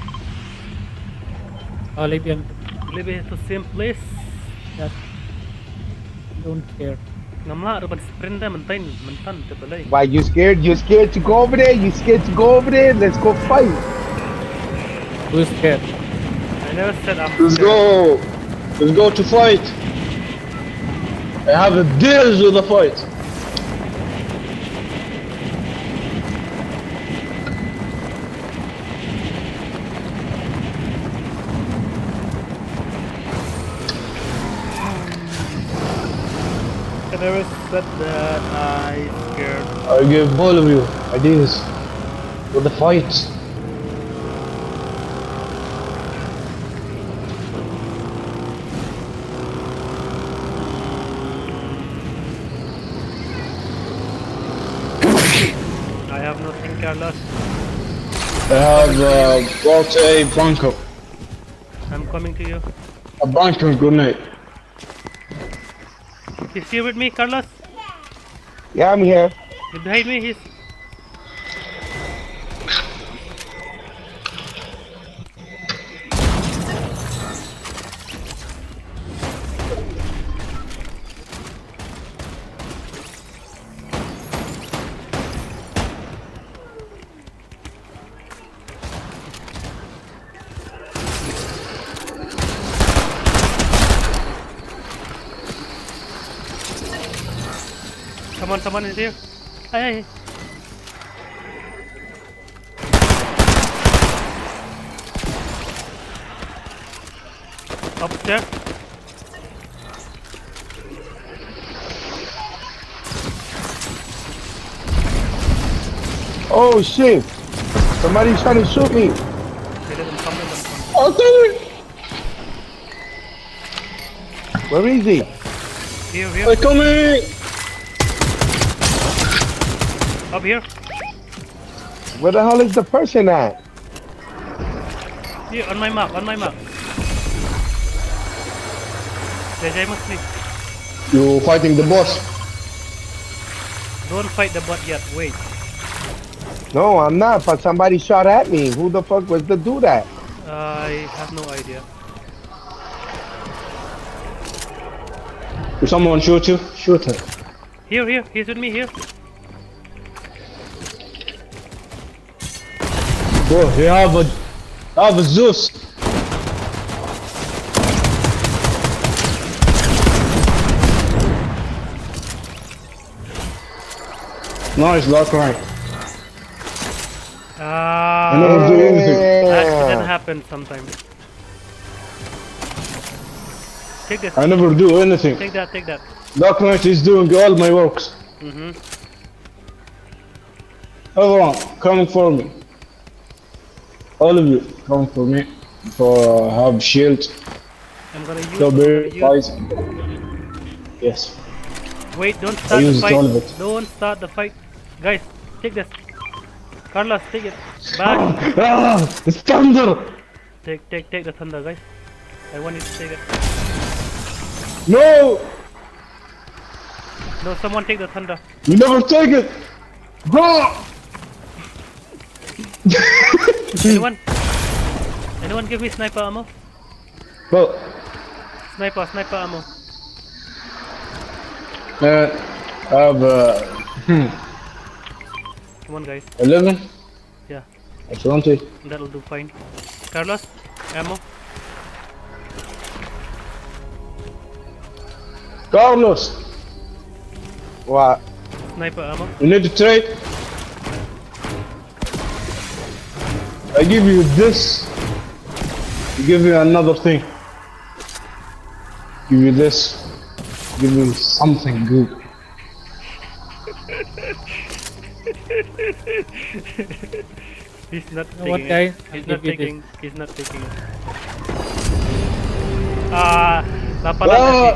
C: Oh, Libyan.
A: Live at the same place.
C: That don't care.
A: Ngamla ada sprint dah mentain te pelai.
B: Why you scared? You scared to go over there? You scared to go over there? Let's go fight.
C: Who's scared?
A: I never said I'm
F: Let's
A: scared.
F: go. Let's go to fight. I have a deal with the fight.
A: I never said that I scared.
F: I give all of you ideas for the fight.
A: I have nothing careless.
F: I have bought a bunker.
A: I'm coming to you.
F: A bunker grenade.
A: He's here with me, Carlos.
B: Yeah, I'm here.
A: He's behind me. He's. Someone is here. Hey. Upstairs.
B: Oh shit! Somebody's trying to shoot me.
A: They didn't come.
F: Oh, sorry.
B: Where is he?
A: Here.
F: They're coming.
A: Up here.
B: Where the hell is the person at?
A: Here, on my map. Jai must be.
F: You fighting the boss?
A: Don't fight the bot yet. Wait.
B: No, I'm not, but somebody shot at me. Who the fuck was to do that?
A: I have no idea.
F: If someone shoot you, shoot her.
A: Here. He's with me here.
F: Bro, you have a Zeus. Nice, lock right. I never do anything.
A: Accident happens sometimes. Take this.
F: I never do anything.
A: Take that.
F: Dark Knight is doing all my works. Everyone, coming for me. All of you, coming for me. For have shield.
A: I'm gonna use.
F: Strawberry, poison. Yes.
A: Wait, don't start the
F: used all of
A: fight.
F: it.
A: Don't start the fight. Guys, take this. Carlos, take it. Back.
F: Ah, it's thunder!
A: Take the thunder, guys. I want you to take it.
F: No!
A: No, someone take the thunder.
F: You never take it! Bro!
A: Anyone give me sniper ammo?
F: Well,
A: Sniper ammo.
F: I have
A: Come on, guys.
F: 11.
A: Yeah,
F: I 20.
A: that'll do fine. Carlos, ammo.
F: Carlos!
B: What?
A: Sniper ammo.
F: You need to trade? I give you this. I give you another thing. Give you this. Give you something good.
A: He's not
C: know what,
A: taking
C: guys?
A: it.
C: I'll give you this.
A: He's not taking it. Napalagay.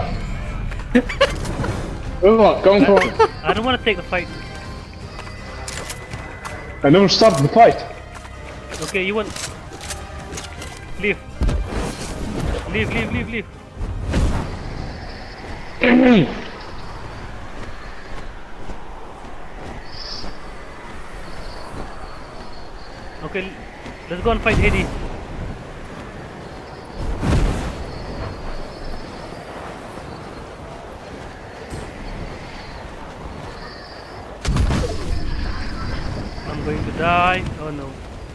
F: Come on, come on.
A: I don't want to take the fight.
F: I never start the fight.
A: Okay, you want... Leave. Leave. Okay, let's go and fight Hades. I'm going to die. Oh no.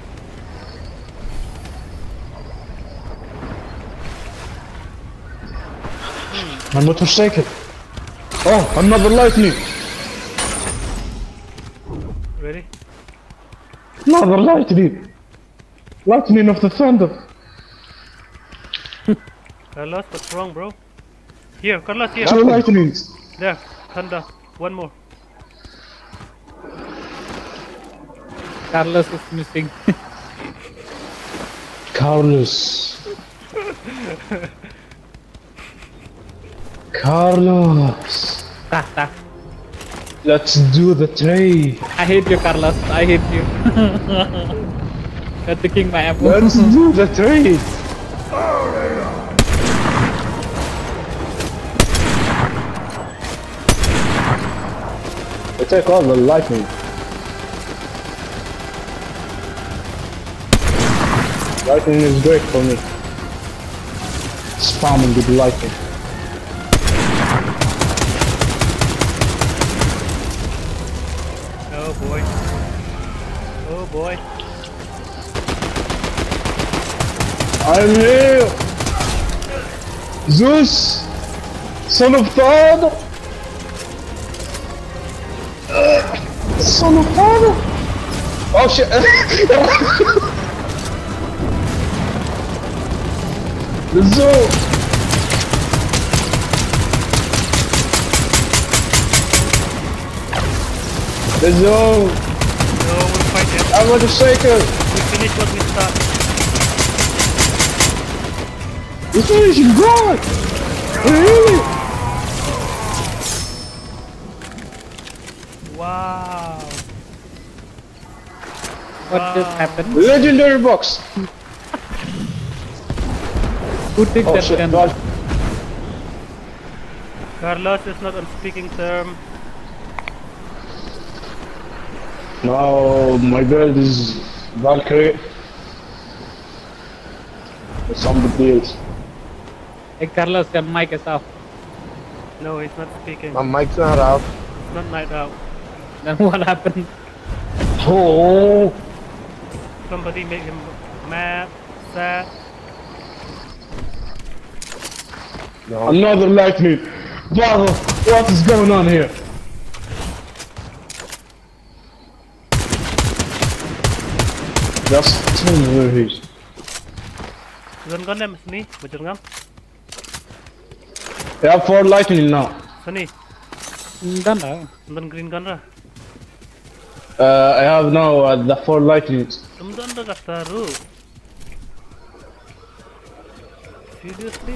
F: My motorcycle. Oh, another lightning.
A: Ready?
F: Another lightning. Lightning of the thunder.
A: Carlos, what's wrong, bro? Here, Carlos, here.
F: Two lightnings.
A: There, thunder. One more.
C: Carlos is missing.
F: Carlos. Carlos. Let's do the trade.
C: I hate you, Carlos. I hate you. That's the king my ammo.
F: Let's do the trade. I take all the lightning. Lightning is great for me. Spamming with lightning.
A: Oh boy. Oh boy.
F: I'm here! Zeus! Son of God! Son of God! Oh shit! The zoo! The zoo!
A: No, we'll fight it.
F: I want to shake it!
A: We finish what we start.
F: It's finishing God! Really?
A: Wow.
C: What just happened?
F: Legendary box!
C: Who took
F: Oh
C: that
F: shit,
C: gun?
F: God.
A: Carlos is not on speaking term.
F: Now my bird is Valkyrie. Somebody else.
C: Hey Carlos, your mic is off.
A: No, he's not speaking.
B: My mic's not out.
A: It's not night out.
C: Then what happened?
F: Oh!
A: Somebody make him mad, sad.
B: No.
F: Another lightning! Brother, what is going on here? Just tell me where he is.
A: Dần con em Sunny, một trường ngắm.
F: I have 4 lightning now.
A: Sunny,
C: Done now.
A: dần green gun ra.
F: I have now the 4 lightnings.
A: Dần dah kataru. Seriously?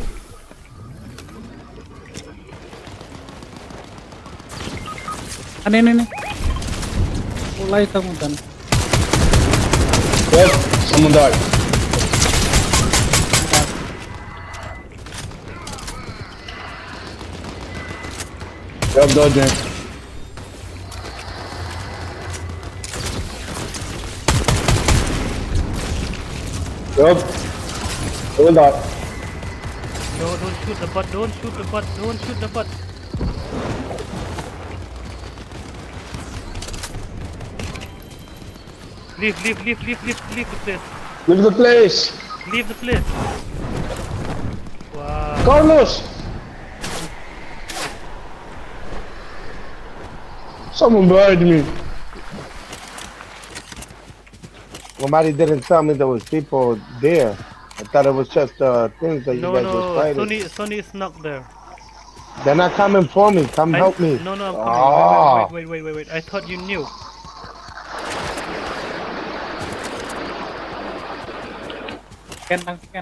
C: Ini. Mulai samudan.
F: Yep, someone died. Yep, dodging. Yep. Hold on.
A: No, don't shoot the butt, don't shoot the butt, don't shoot the butt. Leave the place.
F: Leave the place.
A: Leave the place. Wow.
F: Carlos! Someone behind me.
B: Somebody didn't tell me there was people there. I thought it was just things that you
A: No,
B: guys were fighting.
A: Sonny is not there.
B: They're not coming for me. Come help me.
A: No, I'm coming.
B: Ah.
A: Wait. I thought you knew.
C: Scan.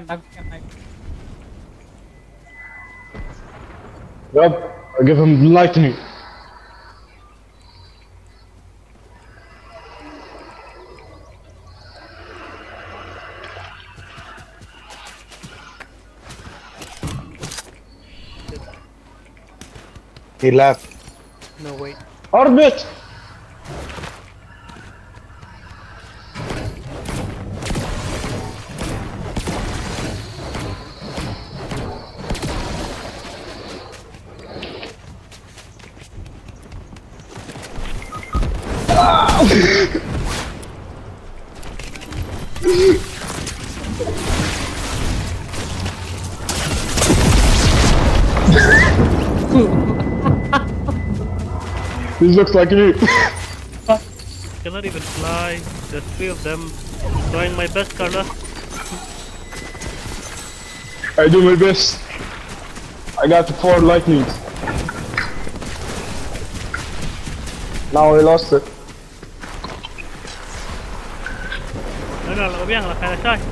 F: Yep, I give him lightning.
B: He left.
A: No, wait.
F: Orbit! This looks like me.
A: Cannot even fly. There's 3 of them. Trying my best, Carlos.
F: I do my best. I got the 4 lightnings. Now I lost it.
A: No, lo bien, la cara shy.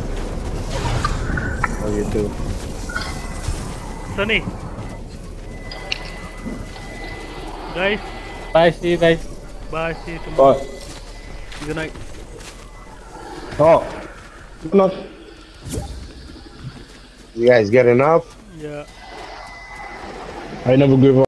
B: How you do?
A: Sunny. Guys,
C: Bye, see you guys.
A: bye. See you tomorrow.
F: Bye.
A: Good night.
F: Oh. Not.
B: You guys get enough?
A: Yeah.
F: I never give up.